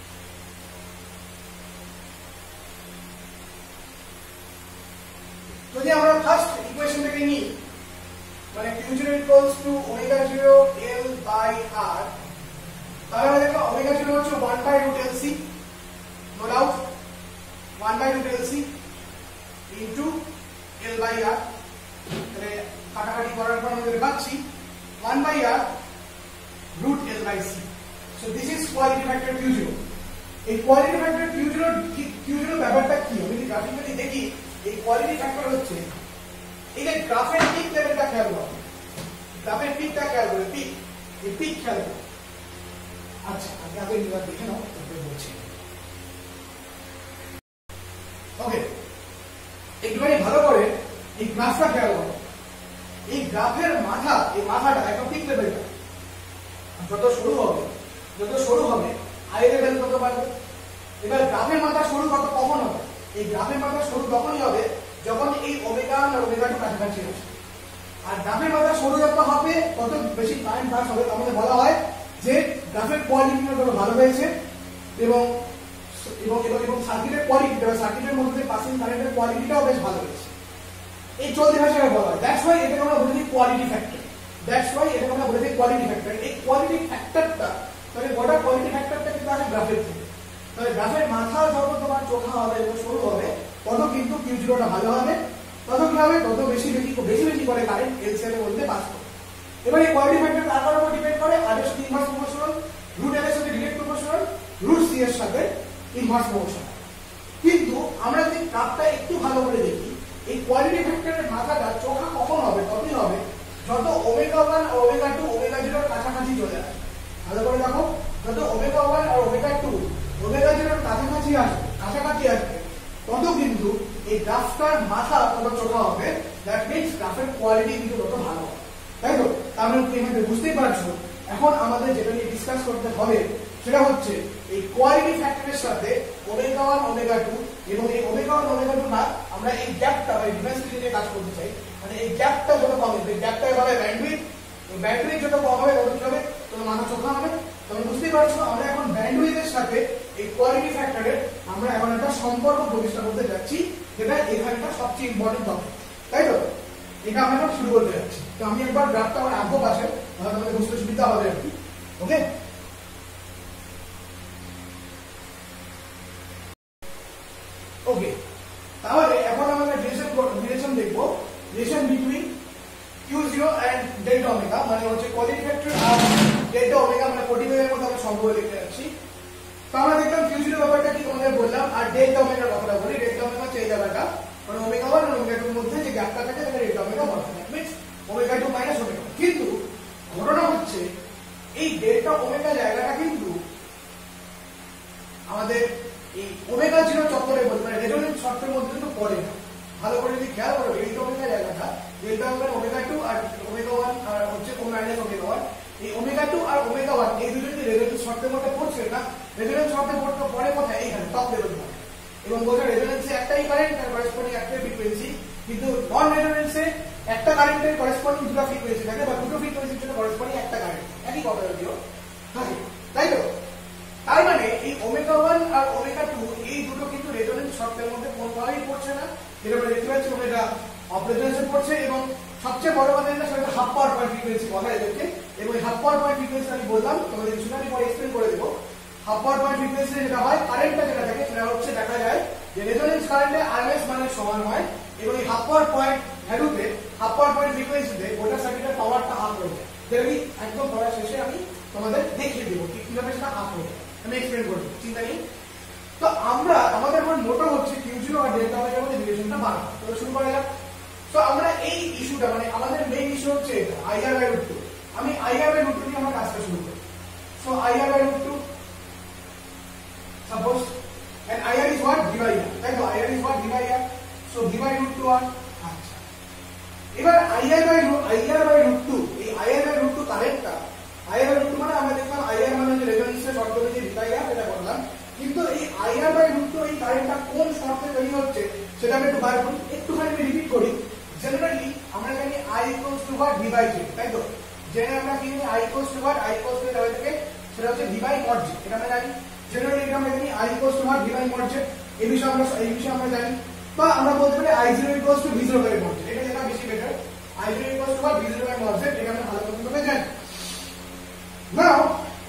যদি আমরা ফার্স্ট ইকুয়েশন থেকে নিই, মানে Q0 equals to omega 0 L by R, তাহলে দেখো omega 0 হচ্ছে 1 by root LC, no doubt 1 by root LC into L by R, তাহলে কাটাকাটি করার পর আমরা পাচ্ছি 1 by R root L by C. So this is quality factor Q0. এই quality factor Q0 ব্যাপারটা কি? আমি যদি গ্রাফিক্যালি দেখি এই কোয়ালিটি ফ্যাক্টর হচ্ছে এই যে গ্রাফের পিক লেভেলটা খেয়াল করো, গ্রাফের পিকটা খেয়াল করো, পিক, এই পিক খেয়াল করো। আচ্ছা আমি আগে এবার দেখে নাও, তারপরে বলছি। ওকে, একটুখানি ভালো করে এই গ্রাফটা খেয়াল করো, এই গ্রাফের মাথা, এই মাথাটা একটা পিক লেভেলটা যত সরু হবে আই লেভেল তত বাড়বে। এবার গ্রাফের মাথা সরু কখন হবে? এই গ্রাফের মাথা সরু তখনই হবে যখন এই ওমেগা আর ওমেগা টু কাছাকাছি আসে। আর গ্রাফের মাথা সরু যত হবে তত বেশি কারেন্ট পাস হবে। তার মধ্যে বলা হয় যে গ্রাফের কোয়ালিটিটা যত ভালো হয়েছে এবং এবং এবং সার্কিটের কোয়ালিটি, সার্কিটের মধ্যে পাসিং কারেন্টের কোয়ালিটিটাও বেশ ভালো হয়েছে। এই চলতি ভাষায় বলা হয়। দ্যাটস ওয়াই এটাকে আমরা বলি কোয়ালিটি ফ্যাক্টর। এই কোয়ালিটি ফ্যাক্টরটা মানে গোটা কোয়ালিটি ফ্যাক্টরটা কিন্তু আসে গ্রাফের থেকে। তাহলে গ্রাফের মাথা যত তোমার চোখা হবে এবং সরু হবে তত কিন্তু Q0টা ভালো হবে, তত কি হবে, তত বেশি করে কারেন্ট এলসিএম এর মধ্যে পাস করবে। এবার এই কোয়ালিটি ফ্যাক্টর তার উপর ডিপেন্ড করে আর এর সাথে ইনভার্স প্রপোর্শনাল, রুট এর সাথে ডিরেক্ট প্রপোর্শনাল, রুট সি এর সাথে ইনভার্স প্রপোর্শনাল। কিন্তু আমরা যদি গ্রাফটা একটু ভালো করে দেখি, এই কোয়ালিটি ফ্যাক্টরের মাথাটা চোখা কখন হবে? ততই হবে যত ওমেগা 1 আর ওমেগা 2 ওমেগা 0 এর কাছাকাছি চলে আসে। ভালো করে দেখো, যত ওমেগা 1 আর ওমেগা 2 ওমেগা 0 এর কাছাকাছি আসবে তত কিন্তু এই গ্রাফটার মাথা তত চোখা হবে। দ্যাট মিন্স গ্রাফের কোয়ালিটি কিন্তু তত ভালো হবে, তাই তো? তার মানে তুমি এখানে বুঝতেই পারছো এখন আমাদের যেটা নিয়ে ডিসকাস করতে হবে সেটা হচ্ছে এই কোয়ালিটি ফ্যাক্টরের সাথে ওমেগা 1 ওমেগা 2 এবং এই ওমেগা 1 ওমেগা 2 না, আমরা এই গ্যাপটা বা ডিফারেন্সিটি নিয়ে কাজ করতে চাই। মানে এই গ্যাপটা যত কম হবে, গ্যাপটা এভাবে ব্যান্ডউইথ যত কম হবে তত কি হবে, তত মাথা চোখা হবে। তোমরা বুঝতেই পারছো আমরা এখন ব্যান্ডউইথের সাথে এই কোয়ালিটি ফ্যাক্টরের আমরা এখন একটা সম্পর্ক প্রতিষ্ঠা করতে যাচ্ছি, যেটা এখানটা সবচেয়ে ইম্পর্টেন্ট টপিক, তাই তো? এটা আমরা এখন শুরু করতে যাচ্ছি। তো আমি একবার গ্রাফটা আমার আঁকবো পাশে, তাহলে তোমাদের বুঝতে সুবিধা হবে আর কি। ওকে, ওকে, তাহলে এখন আমরা রিলেশন দেখবো, relation between Q0 and delta omega, মানে হচ্ছে কোয়ালিটি ফ্যাক্টর আর ডেল্টা ওমেগা, মানে কোয়ালিটি এর মধ্যে আমরা সম্পর্ক দেখতে যাচ্ছি। তো আমরা দেখলাম Q0 ব্যাপারটা কি তোমাদের বললাম, আর ডেল্টা ওমেগার কথাটা বলি। ডেল্টা ওমেগা হচ্ছে এই জায়গাটা, মানে ওমেগা 1 আর ওমেগা 2 এর মধ্যে যে গ্যাপটা থাকে সেটা ডেল্টা ওমেগা বলা হয়। Means omega 2 minus omega. কিন্তু ঘটনা হচ্ছে এই ডেল্টা ওমেগা জায়গাটা কিন্তু আমাদের এই ওমেগা 0 চক্করে বলতে মানে রেজোনেন্স শর্তের মধ্যে কিন্তু পড়ে না। ভালো করে যদি খেয়াল করো ডেল্টা ওমেগা জায়গাটা, ডেল্টা ওমেগা 2 আর ওমেগা 1 আর হচ্ছে মাইনাস ওমেগা 1, এই ওমেগা 2 আর ওমেগা 1 এই দুটো যদি রেজোনেন্স শর্তের মধ্যে পড়ছে না, রেজোনেন্স শর্তে পড়তে পড়ে কোথায়? এইখানে টপ লেভেল পড়ে। এবং বলতে রেজোনেন্সে একটাই কারেন্ট তার করেসপন্ডিং একটাই ফ্রিকোয়েন্সি, কিন্তু নন রেজোনেন্সে একটা কারেন্টের করেসপন্ডিং দুটো ফ্রিকোয়েন্সি থাকে বা দুটো ফ্রিকোয়েন্সির জন্য করেসপন্ডিং একটা কারেন্ট, একই কথা যদিও থাকে, তাই তো? তার মানে এই ওমেগা 1 আর ওমেগা 2 এই দুটো কিন্তু রেজোনেন্স শর্তের মধ্যে কোনোভাবেই পড়ছে না। যেটা আমরা দেখতে পাচ্ছি ওমেগা অফ রেজোনেন্সে পড়ছে এবং সবচেয়ে বড় কথা যেটা সেটা হাফ পাওয়ার পয়েন্ট ফ্রিকোয়েন্সি বলা এদেরকে। এবং এই হাফ পাওয়ার পয়েন্ট ফ্রিকোয়েন্সি আমি বললাম তোমাদের কিছু না, আমি পরে এক্সপ্লেন করে দেবো। হাফ পাওয়ার পয়েন্ট ফ্রিকোয়েন্সি যেটা হয়, কারেন্টটা যেটা থাকে সেটা হচ্ছে দেখা যায় যে রেজোনেন্স কারেন্টে আরএমএস মানের সমান হয় এবং এই হাফ পাওয়ার পয়েন্ট ভ্যালুতে, হাফ পাওয়ার পয়েন্ট ফ্রিকোয়েন্সিতে ওটা সার্কিটের পাওয়ারটা হাফ হয়ে যায়। যেটা আমি একদম পড়ার শেষে আমি তোমাদের দেখিয়ে দেবো কিভাবে সেটা হাফ হয়ে যায়, আমি এক্সপ্লেন করবো, চিন্তা নেই। তো আমরা আমাদের এখন মোটো হচ্ছে Q0 আর ডেল্টা ওমেগার মধ্যে রিলেশনটা বাড়ানো। তো শুরু করা যাক। তো আমরা এই ইস্যুটা মানে আমাদের মেইন ইস্যু হচ্ছে এটা IR/√2। আমি IR/√2 দিয়ে আমার কাজটা শুরু করি। So IR/√2 suppose and IR is what? V/R, তাই তো? IR is what? V/R, so V/√2R। আচ্ছা, এবার IR/√2 এই IR/√2 কারেন্টটা, IR/√2 মানে আমরা দেখলাম IR মানে যে রেজোনেন্সের শর্ত অনুযায়ী V/R এটা করলাম, কিন্তু এই IR/√2 এই কারেন্টটা কোন শর্তে তৈরি হচ্ছে সেটা আমি একটু বার করি, একটুখানি আমি রিপিট করি। জেনারেলি আমরা জানি I equals to what? V/J, তাই তো? জেনারেলি আমরা কি জানি I equals to what? I equals to এটা হয়ে থাকে সেটা হচ্ছে V/mod J, এটা আমরা জানি। জেনারেলি এটা আমরা জানি I equals to what? V/mod J, এই বিষয়ে আমরা জানি। বা আমরা বলতে পারি I0 equals to V0/mod J, এটা যেটা বেশি better. I0 equals to what? V0/mod J, এটা আমরা ভালো করে জানি। নাও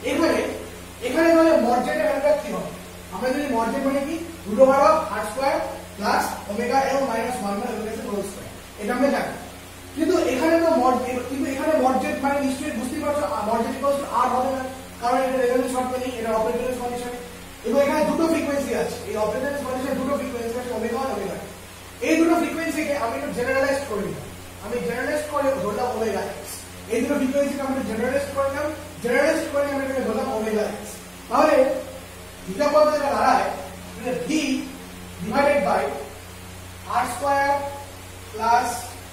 এখানে তাহলে mod J এর ভ্যালুটা কি হবে? আমরা জানি mod J মানে কি? √R² plus omega L minus 1/(omega L whole square), এটা আমরা জানি। কিন্তু এখানে তো mod J মানে নিশ্চয়ই বুঝতেই পারছো mod J equals to R হবে না, কারণ এটা রেজোনেন্স শর্ত নেই, এটা অপারেটরের কন্ডিশন। এবং এখানে দুটো ফ্রিকোয়েন্সি আছে, এই অপারেটরের কন্ডিশনে দুটো ফ্রিকোয়েন্সি আছে ওমেগা 1 ওমেগা 2। এই দুটো ফ্রিকোয়েন্সিকে আমি একটু জেনারেলাইজ করে নিলাম, আমি জেনারেলাইজ করে ধরলাম ওমেগা x। এই দুটো ফ্রিকোয়েন্সিকে আমি জেনারেলাইজ করলাম, আমি এটাকে ধরলাম ওমেগা x। তাহলে দুটো পদ যেটা দাঁড়ায় V divided by R² plus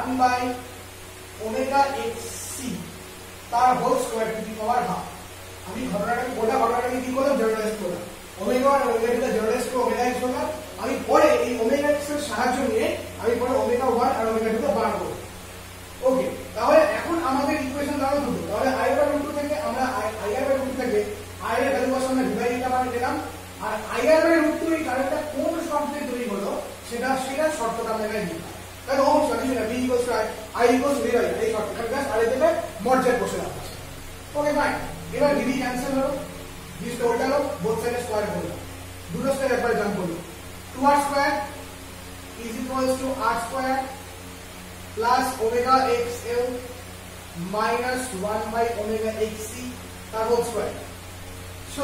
by omega x C তার whole square to the power half. আমি গোটা ঘটনাটাকে কি করলাম, জেনারেলাইজ করলাম। ওমেগা আর ওমেগা টু জেনারেলাইজ করে ওমেগা এক্স করলাম। আমি পরে এই ওমেগা এক্স এর সাহায্য নিয়ে আমি পরে ওমেগা 1 আর ওমেগা 2 বার করব। ওকে, তাহলে এখন আমাদের ইকুয়েশন দাঁড়ালো দুটো। তাহলে i বাই √2 থেকে আমরা i r বাই √2 থেকে i এর ভ্যালু বসানো আমরা ডিভাইড মানে দিলাম, আর i r বাই √2 এই কারেন্টটা কোন শর্তে তৈরি হলো সেটা শর্তটা আমরা এখানে দিলাম। তাহলে ohm solution b i v by এই শর্তটা জাস্ট আর এতে মর্জার বসে রাখা আছে। ওকে ফাইন, এবার ডিভি ক্যান্সেল হলো, দিস টোটাল বোথ সাইডে স্কয়ার হলো, দুটো স্কয়ার একবার জাম্প করলো। 2r square is equals to r square plus omega xl minus 1 by omega xc তার whole square. So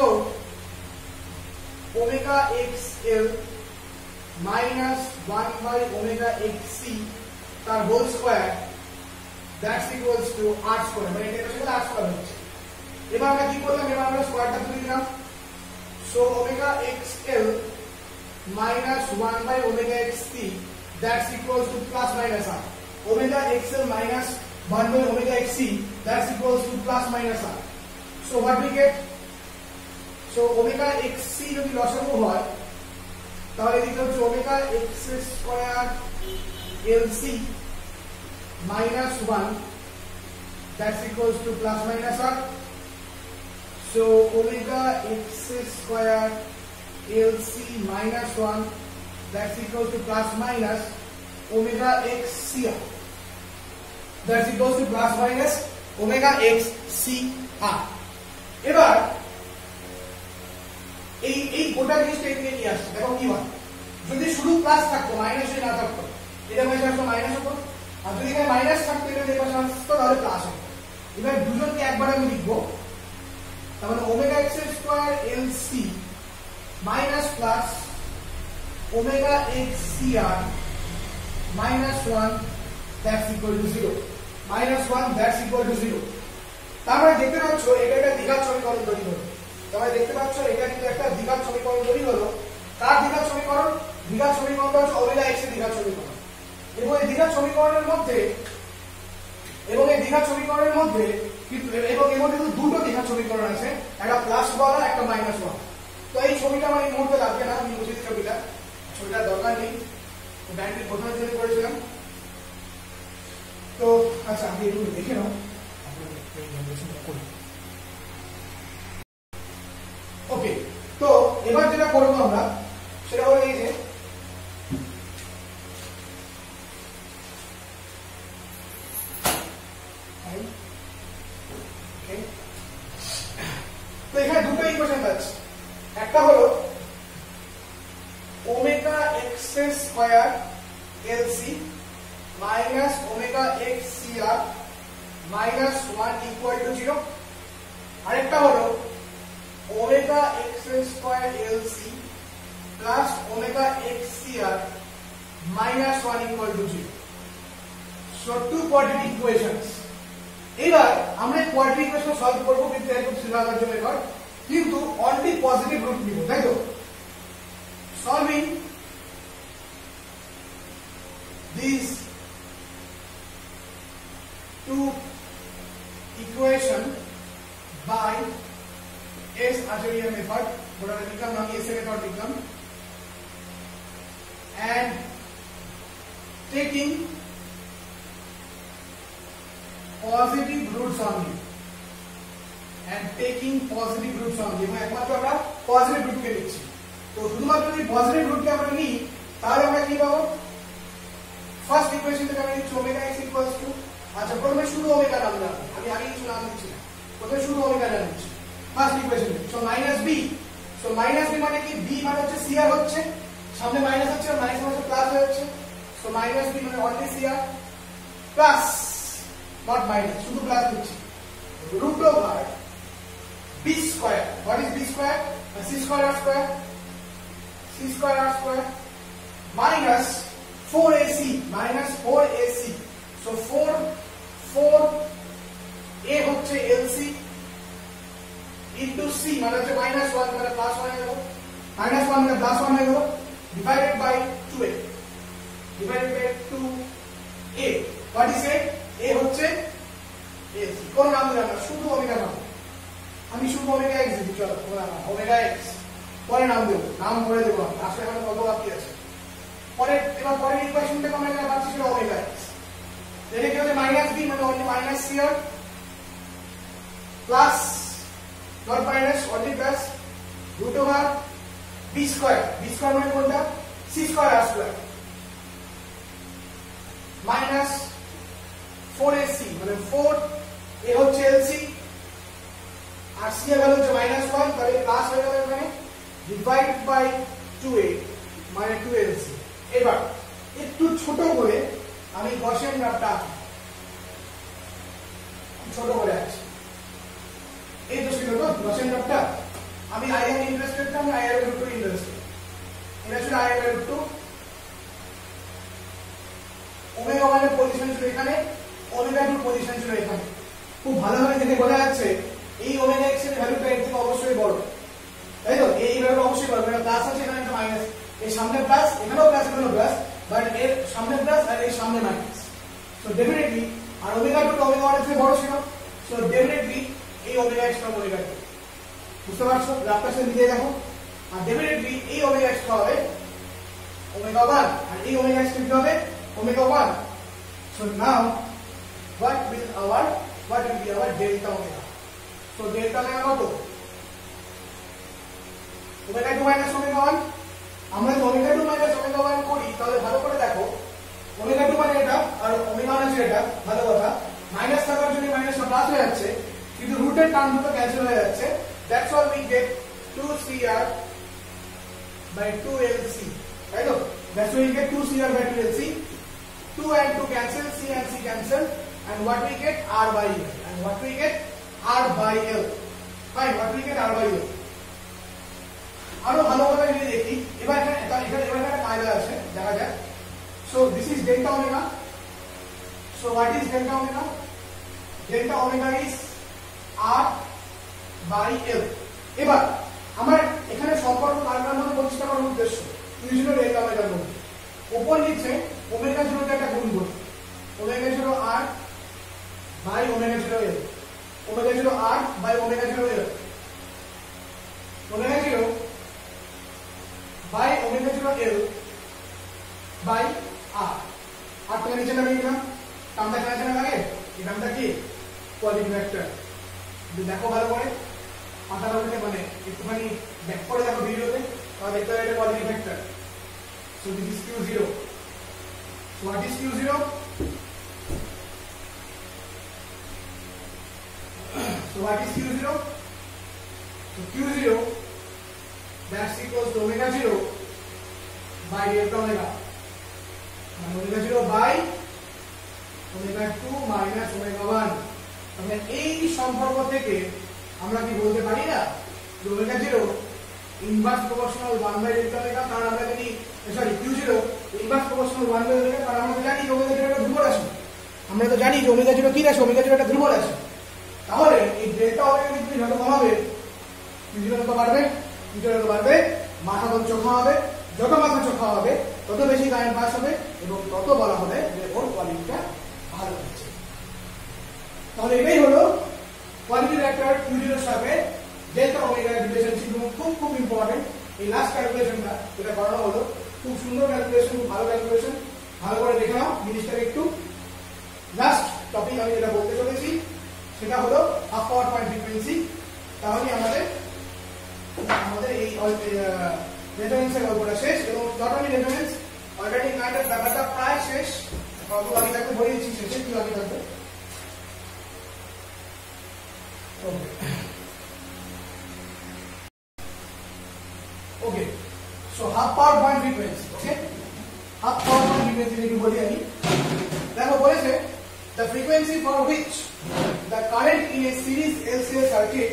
omega xl minus 1 by omega xc তার whole square, that's equals to r square, মানে এটা হচ্ছে r square হচ্ছে। এবার আমরা কি করলাম, এবার আমরা স্কয়ারটা তুলে দিলাম। So omega xl minus 1 by omega xc that's equals to plus minus r. Omega xl minus 1 by omega xc that's equals to plus minus r. So what we get? So omega xc যদি লসাগু হয় তাহলে এটা হচ্ছে omega x square lc minus 1 that's equals to plus minus r. So omega x square lc minus 1 that's equals to plus minus omega x cr that's equals to plus minus omega x cr. এবার এই গোটা জিনিসটা এদিকে নিয়ে আসছে, দেখো কি হয়, যদি শুধু প্লাস থাকতো মাইনাস না থাকতো এটা পাশে আসতো মাইনাস হতো, আর যদি এখানে মাইনাস থাকতো এটা এই পাশে আসতো তাহলে প্লাস হতো। এবার দুজনকে একবার আমি লিখবো, তাহলে omega x square lc minus plus omega x CR minus 1 that's equal to 0, minus 1 that's equal to 0। তারপরে দেখতে পাচ্ছ এটা একটা দ্বিঘাত সমীকরণ তৈরি হলো। তোমরা দেখতে পাচ্ছ এটা কিন্তু একটা দ্বিঘাত সমীকরণ তৈরি হলো। কার দ্বিঘাত সমীকরণ? দ্বিঘাত সমীকরণটা হচ্ছে ওমেগা এক্স এর দ্বিঘাত সমীকরণ। এবং এই দ্বিঘাত সমীকরণের মধ্যে কিন্তু এবং এর মধ্যে দুটো দ্বিঘাত সমীকরণ আছে, একটা প্লাস ওয়ালা একটা মাইনাস ওয়ালা। তো এই ছবিটা আমার এই মুহূর্তে লাগবে না, আমি মুছে দিই ছবিটার দরকার নেই, ব্যান্ডের প্রথমে তৈরি করেছিলাম। তো আচ্ছা আমি একটু দেখে নাও, ওকে। তো এবার যেটা করবো আমরা সেটা হলো এই যে তো এখানে দুটো ইকুয়েশন আছে, একটা হলো omega x square LC minus omega x CR minus 1 equal to 0, আরেকটা হলো omega x square LC plus omega x CR minus 1 equal to 0। So two quadratic equations. এবার আমরা এই কোয়াড্রেটিক ইকুয়েশন সলভ করব কিন্তু একটু সিলাবার জন্য এবার কিন্তু অনলি পজিটিভ রুট নিব, তাই তো? Solving these two equation by S Acharya method, what are become now S method become, and taking positive roots only এবং একমাত্র আমরা পজিটিভ রুট কে নিচ্ছি। তো শুধুমাত্র যদি পজিটিভ রুট কে আমরা নিই তাহলে আমরা কি পাবো? ফার্স্ট ইকুয়েশন থেকে আমরা নিচ্ছি ওমেগা x ইকুয়ালস টু, আচ্ছা প্রথমে শুধু ওমেগা নাম রাখবো, আমি আগে কিছু নাম দিচ্ছি না, প্রথমে শুধু ওমেগা নাম দিচ্ছি first equation. So minus B, so minus B মানে কি? বি মানে হচ্ছে সিআর হচ্ছে, সামনে মাইনাস হচ্ছে আর মাইনাস হচ্ছে প্লাস হচ্ছে, সো মাইনাস বি মানে only CR plus not minus, শুধু প্লাস দিচ্ছি, root over B square. What is B square? C square R square minus 4ac minus 4ac, so 4a হচ্ছে lc into c মানে হচ্ছে minus 1 মানে plus 1 হয়ে গেল, minus 1 মানে plus 1 হয়ে গেল, divided by 2a what is A হচ্ছে এসি। কোন নাম দিলাম না, শুধু ওমেগা নাম, আমি শুধু ওমেগা এক্স দিচ্ছি। চলো ওমেগা এক্স পরে নাম দেবো, নাম বলে দেবো আমি, আসলে এখানে কত বাকি আছে। পরে এবার পরের ইকুয়েশনটা আমরা এখানে পাচ্ছি ছিল ওমেগা এক্স, এটা কি হচ্ছে মাইনাস বি, মানে only minus here, plus not minus only plus root over B square, B square মানে কোনটা, C square R square, minus 4ac মানে 4 এ হচ্ছে এলসি আর সি এর ভ্যালু হচ্ছে -1, তাহলে প্লাস হয়ে গেল এখানে, ডিভাইড বাই 2a মানে 2lc। এবার একটু ছোট করে আমি গসেন গ্রাফটা ছোট করে আছি, এই তো ছিল তো গসেন গ্রাফটা। আমি আই এম ইন্টারেস্টেড, আমি আই এর রুট 2 ইন্টারেস্টেড, এটা ছিল আই এর রুট 2। ওমেগা 1 এর পজিশন ছিল এখানে, ওমেগা 2 পজিশন ছিল এখানে। খুব ভালোভাবে দেখে বোঝা যাচ্ছে এই ওমেগা এক্স এর ভ্যালুটা এর থেকে অবশ্যই বড়, তাই তো? এই ভ্যালু অবশ্যই বড়, মানে প্লাস আছে এখানে একটা মাইনাস, এই সামনে প্লাস, এখানেও প্লাস, এখানেও প্লাস, বাট এর সামনে প্লাস আর এই সামনে মাইনাস। সো ডেফিনেটলি আর ওমেগা 2 ওমেগা 1 এর থেকে বড় ছিল, সো ডেফিনেটলি এই ওমেগা এক্স টা ওমেগা 2, বুঝতে পারছো? গ্রাফটার সাথে মিলিয়ে দেখো, আর ডেফিনেটলি এই ওমেগা এক্স টা হবে ওমেগা 1 আর এই ওমেগা এক্স টা হবে omega 1। So now what will be our delta omega? So delta omega কত? omega 2 minus omega 1, আমরা যদি omega 2 minus omega 1 করি তাহলে ভালো করে দেখো, omega 2 মানে এটা আর omega 1 আছে এটা, ভালো কথা, মাইনাস থাকার জন্য মাইনাসটা প্লাস হয়ে যাচ্ছে, কিন্তু রুটের টার্ম দুটো ক্যান্সেল হয়ে যাচ্ছে, that's all we get 2cr by 2lc, তাই তো? That's why we get 2cr by 2lc, 2 and 2 cancel, c and c cancel, and what we get, r by l, and what we get, r by l, fine, what we get, r by l। আরো ভালোভাবে যদি দেখি, এবার এখানে একটা কায়দা আছে, দেখা যাক। So this is delta omega, so what is delta omega? Delta omega is r by l। এবার আমার এখানে সম্পর্ক কারণের মধ্যে প্রতিষ্ঠা করার উদ্দেশ্য, ইউজুয়ালি ডেল্টা ওমেগার মধ্যে উপর নিচে ওমেগা 0 তে একটা গুণ করব, omega 0 r by omega 0 l, omega 0 r by omega 0 l, omega 0 by omega 0 l by r, আর তো নিচে নামিয়ে দিলাম, টার্মটা কেন জানা লাগে, এই টার্মটা কি কোয়ালিটি ভেক্টর। দেখো ভালো করে মাথার মধ্যে, মানে একটুখানি ব্যাক করে দেখো ভিডিওতে, তাহলে দেখতে পাবে এটা quality vector. So this is q0, so what is q0? So what is q0? So q0 that's equals to omega 0 by delta omega, and omega 0 by omega 2 minus omega 1। তাহলে এই সম্পর্ক থেকে আমরা কি বলতে পারি না যে omega 0 inverse proportional 1 by delta omega, কারণ আমরা জানি, sorry q0 inverse proportional 1 by delta omega, কারণ আমরা জানি যে omega 0 একটা ধ্রুব রাশি, আমরা তো জানি যে omega 0 কি রাশি, omega 0 একটা ধ্রুব রাশি। তাহলে এই ডেল্টা ওমেগা যদি যত কমাবে q0 তত বাড়বে, q0 তত বাড়বে, মাথা তত চোখা হবে, যত মাথা চোখা হবে তত বেশি কারেন্ট পাস হবে এবং তত বলা হবে যে ওর কোয়ালিটিটা ভালো হচ্ছে। তাহলে এটাই হলো কোয়ালিটি ভেক্টর q0 এর সাথে ডেল্টা ওমেগা রিলেশনশিপ, খুব খুব ইম্পর্টেন্ট। এই লাস্ট ক্যালকুলেশনটা যেটা করানো হলো খুব সুন্দর ক্যালকুলেশন, খুব ভালো ক্যালকুলেশন, ভালো করে দেখে নাও জিনিসটাকে একটু। লাস্ট টপিক আমি যেটা বলতে চলেছি সেটা হলো হাফ পাওয়ার পয়েন্ট ফ্রিকোয়েন্সি। তাহলে আমাদের এই রেজোনেন্সের গল্পটা শেষ, এবং not only resonance, already kind of ব্যাপারটা প্রায় শেষ। বাবু আমি তাকে বলেছি শেষে কি আগে থাকবে। Okay, so half power point frequency, okay, half power point frequency নিয়ে বলি আমি। দেখো বলেছে the frequency for which the current in a series LCA circuit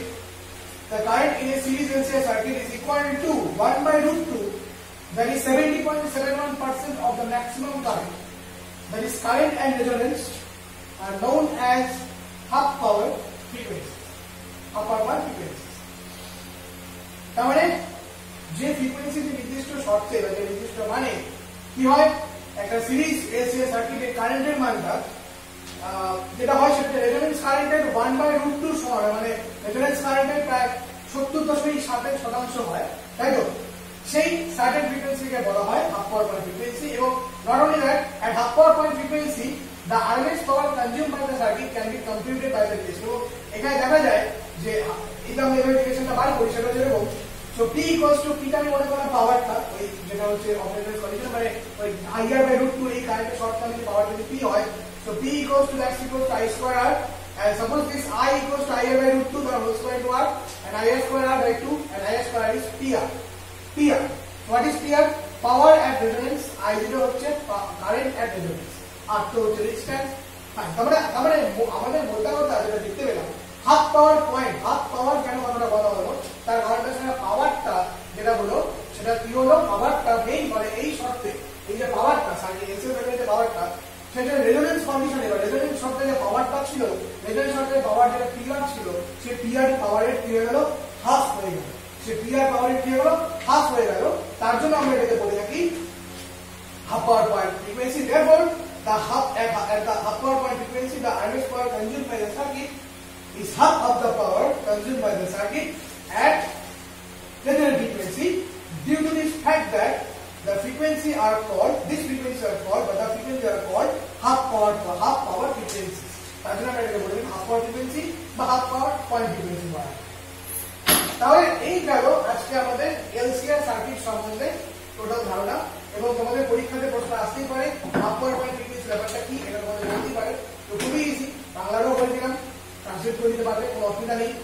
is equal to 1 by root 2, that is 70.71% of the maximum current, that is current and resonance, are known as half power frequencies, half power frequencies। তার মানে যে frequency নির্দিষ্ট শর্তে বা নির্দিষ্ট মানে কি হয়, একটা সিরিজ LCA সার্কিটের কারেন্টের মানটা যেটা হয় সেটা রেজোনেন্স কারেন্টের 1/√2 সমান, মানে রেজোনেন্স কারেন্টের প্রায় 70.7% হয়, তাই তো? সেই সার্টেন ফ্রিকোয়েন্সিকে বলা হয় হাফ পাওয়ার পয়েন্ট ফ্রিকোয়েন্সি। এবং not only that, at half power point frequency the RMS power consumed by the circuit can be computed by the test। তো এখানে দেখা যায় যে এটা আমরা ইকুয়েশনটা বার করি, সেটা যেরকম so P equals to P টা আমি মনে করলাম পাওয়ারটা, ওই যেটা হচ্ছে অপারেটর কন্ডিশন, মানে ওই IR/√2 এই কারেন্টের শর্ট সার্কিট পাওয়ার যদি P হয়, so P equals to that equals to I square R, and suppose this I equals to IR/√2 the whole square into R, and IR square R by 2, and IR square R is PR. PR, what is PR? Power at resonance, I0 হচ্ছে current at resonance, আর তো হচ্ছে resistance. হ্যাঁ, তারপরে আমাদের মোটা কথা যেটা দেখতে পেলাম, half power point, half power কেন কথাটা বলা হলো, তার কারণটা সেটা পাওয়ারটা যেটা হলো সেটা কি হলো, পাওয়ারটা মেইন করে এই শর্তে, এই যে পাওয়ারটা সার্কিট এসএ ভেতরে যে পাওয়ারটা, সেটা রেজোনেন্স কন্ডিশনে বা রেজোনেন্স শর্তে যে পাওয়ারটা ছিল, রেজোনেন্স শর্তে পাওয়ার যেটা পিআর ছিল, সেই পিআর পাওয়ারের কি হয়ে গেল, হাফ হয়ে গেল। সেই পিআর পাওয়ারের কি হয়ে গেল, হাফ হয়ে গেল। তার জন্য আমরা এটাকে বলে থাকি half power point frequency। Therefore, the half at the half power point frequency, the RMS power consumed by the circuit is half of the power consumed by the circuit at resonant frequency, due to this fact that the frequency are called, this frequency are called, but the frequency are called half power frequencies। তার জন্য আমরা এটাকে বলি half power frequency বা half power point frequency বলা হয়। তাহলে এই গেল আজকে আমাদের এলসিআর সার্কিট সম্বন্ধে টোটাল ধারণা। এবং তোমাদের পরীক্ষাতে প্রশ্ন আসতেই পারে হাফ পাওয়ার পয়েন্ট ফ্রিকোয়েন্সি ব্যাপারটা কি, এটা তোমাদের জানতেই পারে। তো খুবই ইজি, বাংলারও বলে দিলাম, ট্রান্সলেট করে দিতে পারবে, কোনো অসুবিধা নেই।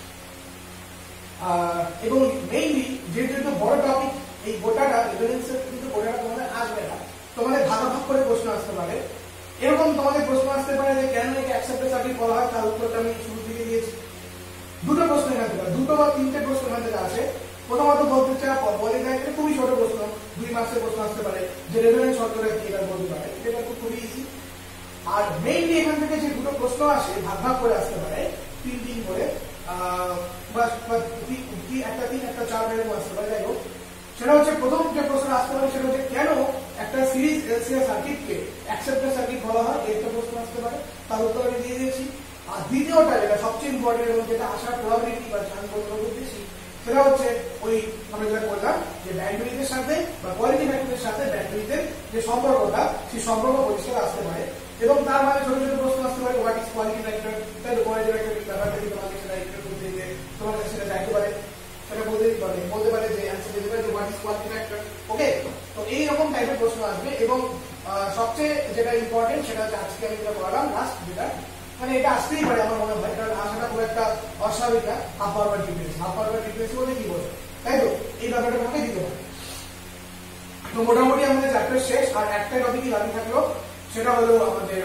এবং মেইনলি যেহেতু বড় টপিক, এই গোটাটা রেজোনেন্সের কিন্তু গোটাটা তোমাদের আসবে না, তোমাদের ভাগ ভাগ করে প্রশ্ন আসতে পারে। এরকম তোমাদের প্রশ্ন আসতে পারে যে কেন একে অ্যাকসেপ্টেড সার্কিট বলা হয়, তার উত্তরটা আমি শুরু থেকে দিয়েছি। দুটো প্রশ্ন এখান থেকে, দুটো বা তিনটে প্রশ্ন এখান থেকে আসে। প্রথমত বলতে চাই, বলে দেয় খুবই ছোট প্রশ্ন, 2 মার্কসের প্রশ্ন আসতে পারে যে রেজোনেন্স শর্তটা কি, এটা বলতে পারে, এটা খুবই ইজি। আর মেইনলি এখান থেকে যে দুটো প্রশ্ন আসে ভাগ ভাগ করে আসতে পারে, 3 করে, বা একটা 3 একটা 4 এরকম আসতে পারে। যাই হোক, সেটা হচ্ছে প্রথম যে প্রশ্ন আসতে পারে সেটা হচ্ছে কেন একটা সিরিজ এলসিআর সার্কিটকে অ্যাকসেপ্টেড সার্কিট বলা হয়, একটা প্রশ্ন আসতে পারে, তার উত্তর আমি দিয়ে দিয়েছি। আর দ্বিতীয়টা যেটা সবচেয়ে ইম্পর্টেন্ট এবং যেটা আসার প্রবাবিলিটি বা চান্স খুব বেশি, সেটা হচ্ছে ওই আমরা যেটা বললাম যে ব্যান্ডউইথের সাথে বা কোয়ালিটি ফ্যাক্টরের সাথে ব্যান্ডউইথের যে সম্পর্কটা, সেই সম্পর্ক পরিষ্কার আসতে পারে। এবং তার মানে ছোট ছোট প্রশ্ন আসতে পারে, হোয়াট ইজ কোয়ালিটি ফ্যাক্টর, তাই কোয়ালিটি ফ্যাক্টর ব্যাপারটা কি তোমাকে সেটা একটু বলতে দিতে, তোমার কাছে সেটা চাইতে পারে, সেটা বলতে পারে যে অ্যান্সার দিতে পারে যে what is quality factor. Okay, তো এইরকম টাইপের প্রশ্ন আসবে। এবং সবচেয়ে যেটা ইম্পর্টেন্ট সেটা হচ্ছে আজকে আমি যেটা বললাম লাস্ট, যেটা মানে এটা আসতেই পারে আমার মনে হয়, কারণ আসাটা খুব একটা অস্বাভাবিক না। Half power point frequency, half power point frequency বলতে কি বোঝো, তাই তো? এই ব্যাপারটা তোমাকে দিতে পারে। তো মোটামুটি আমাদের চ্যাপ্টার শেষ। আর একটা টপিকই বাকি থাকলো, সেটা হলো আমাদের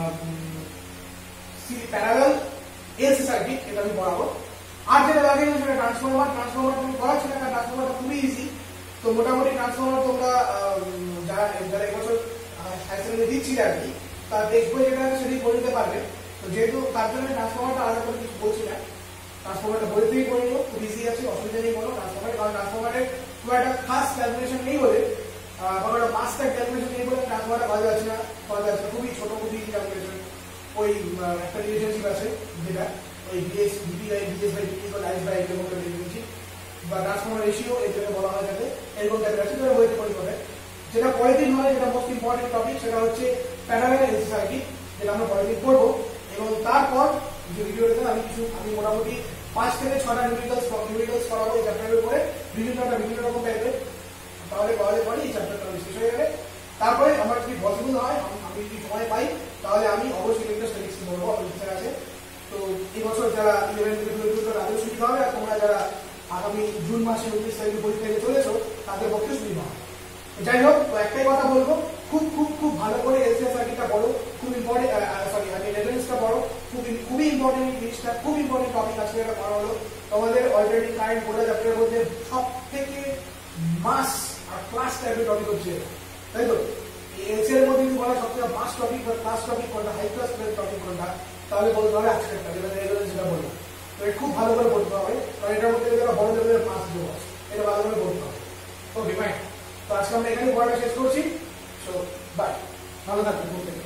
প্যারালাল এসি সার্কিট, এটা আমি পড়াবো। আর যেটা লাগে সেটা ট্রান্সফরমার। ট্রান্সফরমার তুমি পড়াচ্ছি না, কারণ ট্রান্সফরমারটা খুবই ইজি। তো মোটামুটি ট্রান্সফরমার তোমরা যারা এবছর হাই সেকেন্ডারি দিচ্ছি আর কি, তার টেক্সট বই যেটা আছে সেটাই পড়ে নিতে পারবে। তো যেহেতু তার জন্য ট্রান্সফরমারটা আলাদা করে কিছু বলছি না, ট্রান্সফরমারটা বই থেকেই পড়ে নিও, খুব ইজি আছে, অসুবিধা নেই কোনো ট্রান্সফরমার। কারণ ট্রান্সফরমারের খুব একটা খাস ক্যালকুলেশন নেই বলে, কোনো একটা মাস্টার ক্যালকুলেশন নেই বলে ট্রান্সফরমারটা করা যাচ্ছে না, খুবই ছোট খুবই ক্যালকুলেশন। ওই একটা রিলেশনশিপ আছে যেটা ওই BS DP by BS by DP equal আইস বাই এরকম একটা রিলেশনশিপ বা ট্রান্সফরমার রেশিও, এই জন্য বলা হয় যাতে এরকম টাইপের আছে, যেটা বইতে পড়ে পাবে। যেটা পরের দিন হয়, যেটা মোস্ট ইম্পর্টেন্ট টপিক, সেটা হচ্ছে প্যারালাল এসি সার্কিট, যেটা আমরা পরের দিন পড়বো। এবং তারপর যে ভিডিওতে আমি মোটামুটি 5 থেকে 6টা নিউমেরিক্যালস করাবো এই চ্যাপ্টারের উপরে, বিভিন্ন রকম টাইপের। তাহলে পরে এই চ্যাপ্টারটা শেষ হয়ে যাবে। তারপরে আমার যদি পসিবল হয়, আমি যদি সময় পাই, তাহলে আমি অবশ্যই একটা স্ট্যাটিস্টিক্স পড়বো, আমার ইচ্ছা আছে। তো এই বছর যারা 11 থেকে 12 তাদের সুবিধা হবে, আর তোমরা যারা আগামী জুন মাসে 19 তারিখে পরীক্ষা দিয়ে চলেছো তাদের পক্ষে সুবিধা হবে। যাই হোক, তো একটাই কথা বলবো, খুব খুব খুব ভালো করে এলসিআর সার্কিটটা পড়ো, খুব ইম্পর্টেন্ট, রেজোনেন্সটা পড়ো, খুবই ইম্পর্টেন্ট জিনিসটা, খুব ইম্পর্টেন্ট টপিক আজকে এটা পড়া হলো। তোমাদের অলরেডি কারেন্ট বোর্ডের চ্যাপ্টারের মধ্যে সব থেকে মাস আর ক্লাস টাইপের টপিক হচ্ছে, তাই তো? এলসিআর মধ্যে যদি বলা সবথেকে মাস টপিক বা ক্লাস টপিক কোনটা, হাই ক্লাস টপিক কোনটা, তাহলে বলতে হবে আজকেরটা, যেটা রেজোনেন্স যেটা বললাম। তো এটা খুব ভালো করে পড়তে হবে, কারণ এটার মধ্যে যারা বড় লেভেলের মাস দেবো, এটা ভালো করে পড়তে হবে। Okay, fine. তো আজকে আমরা এখানে পড়াটা শেষ করছি। সো বাই, ভালো থাকবেন।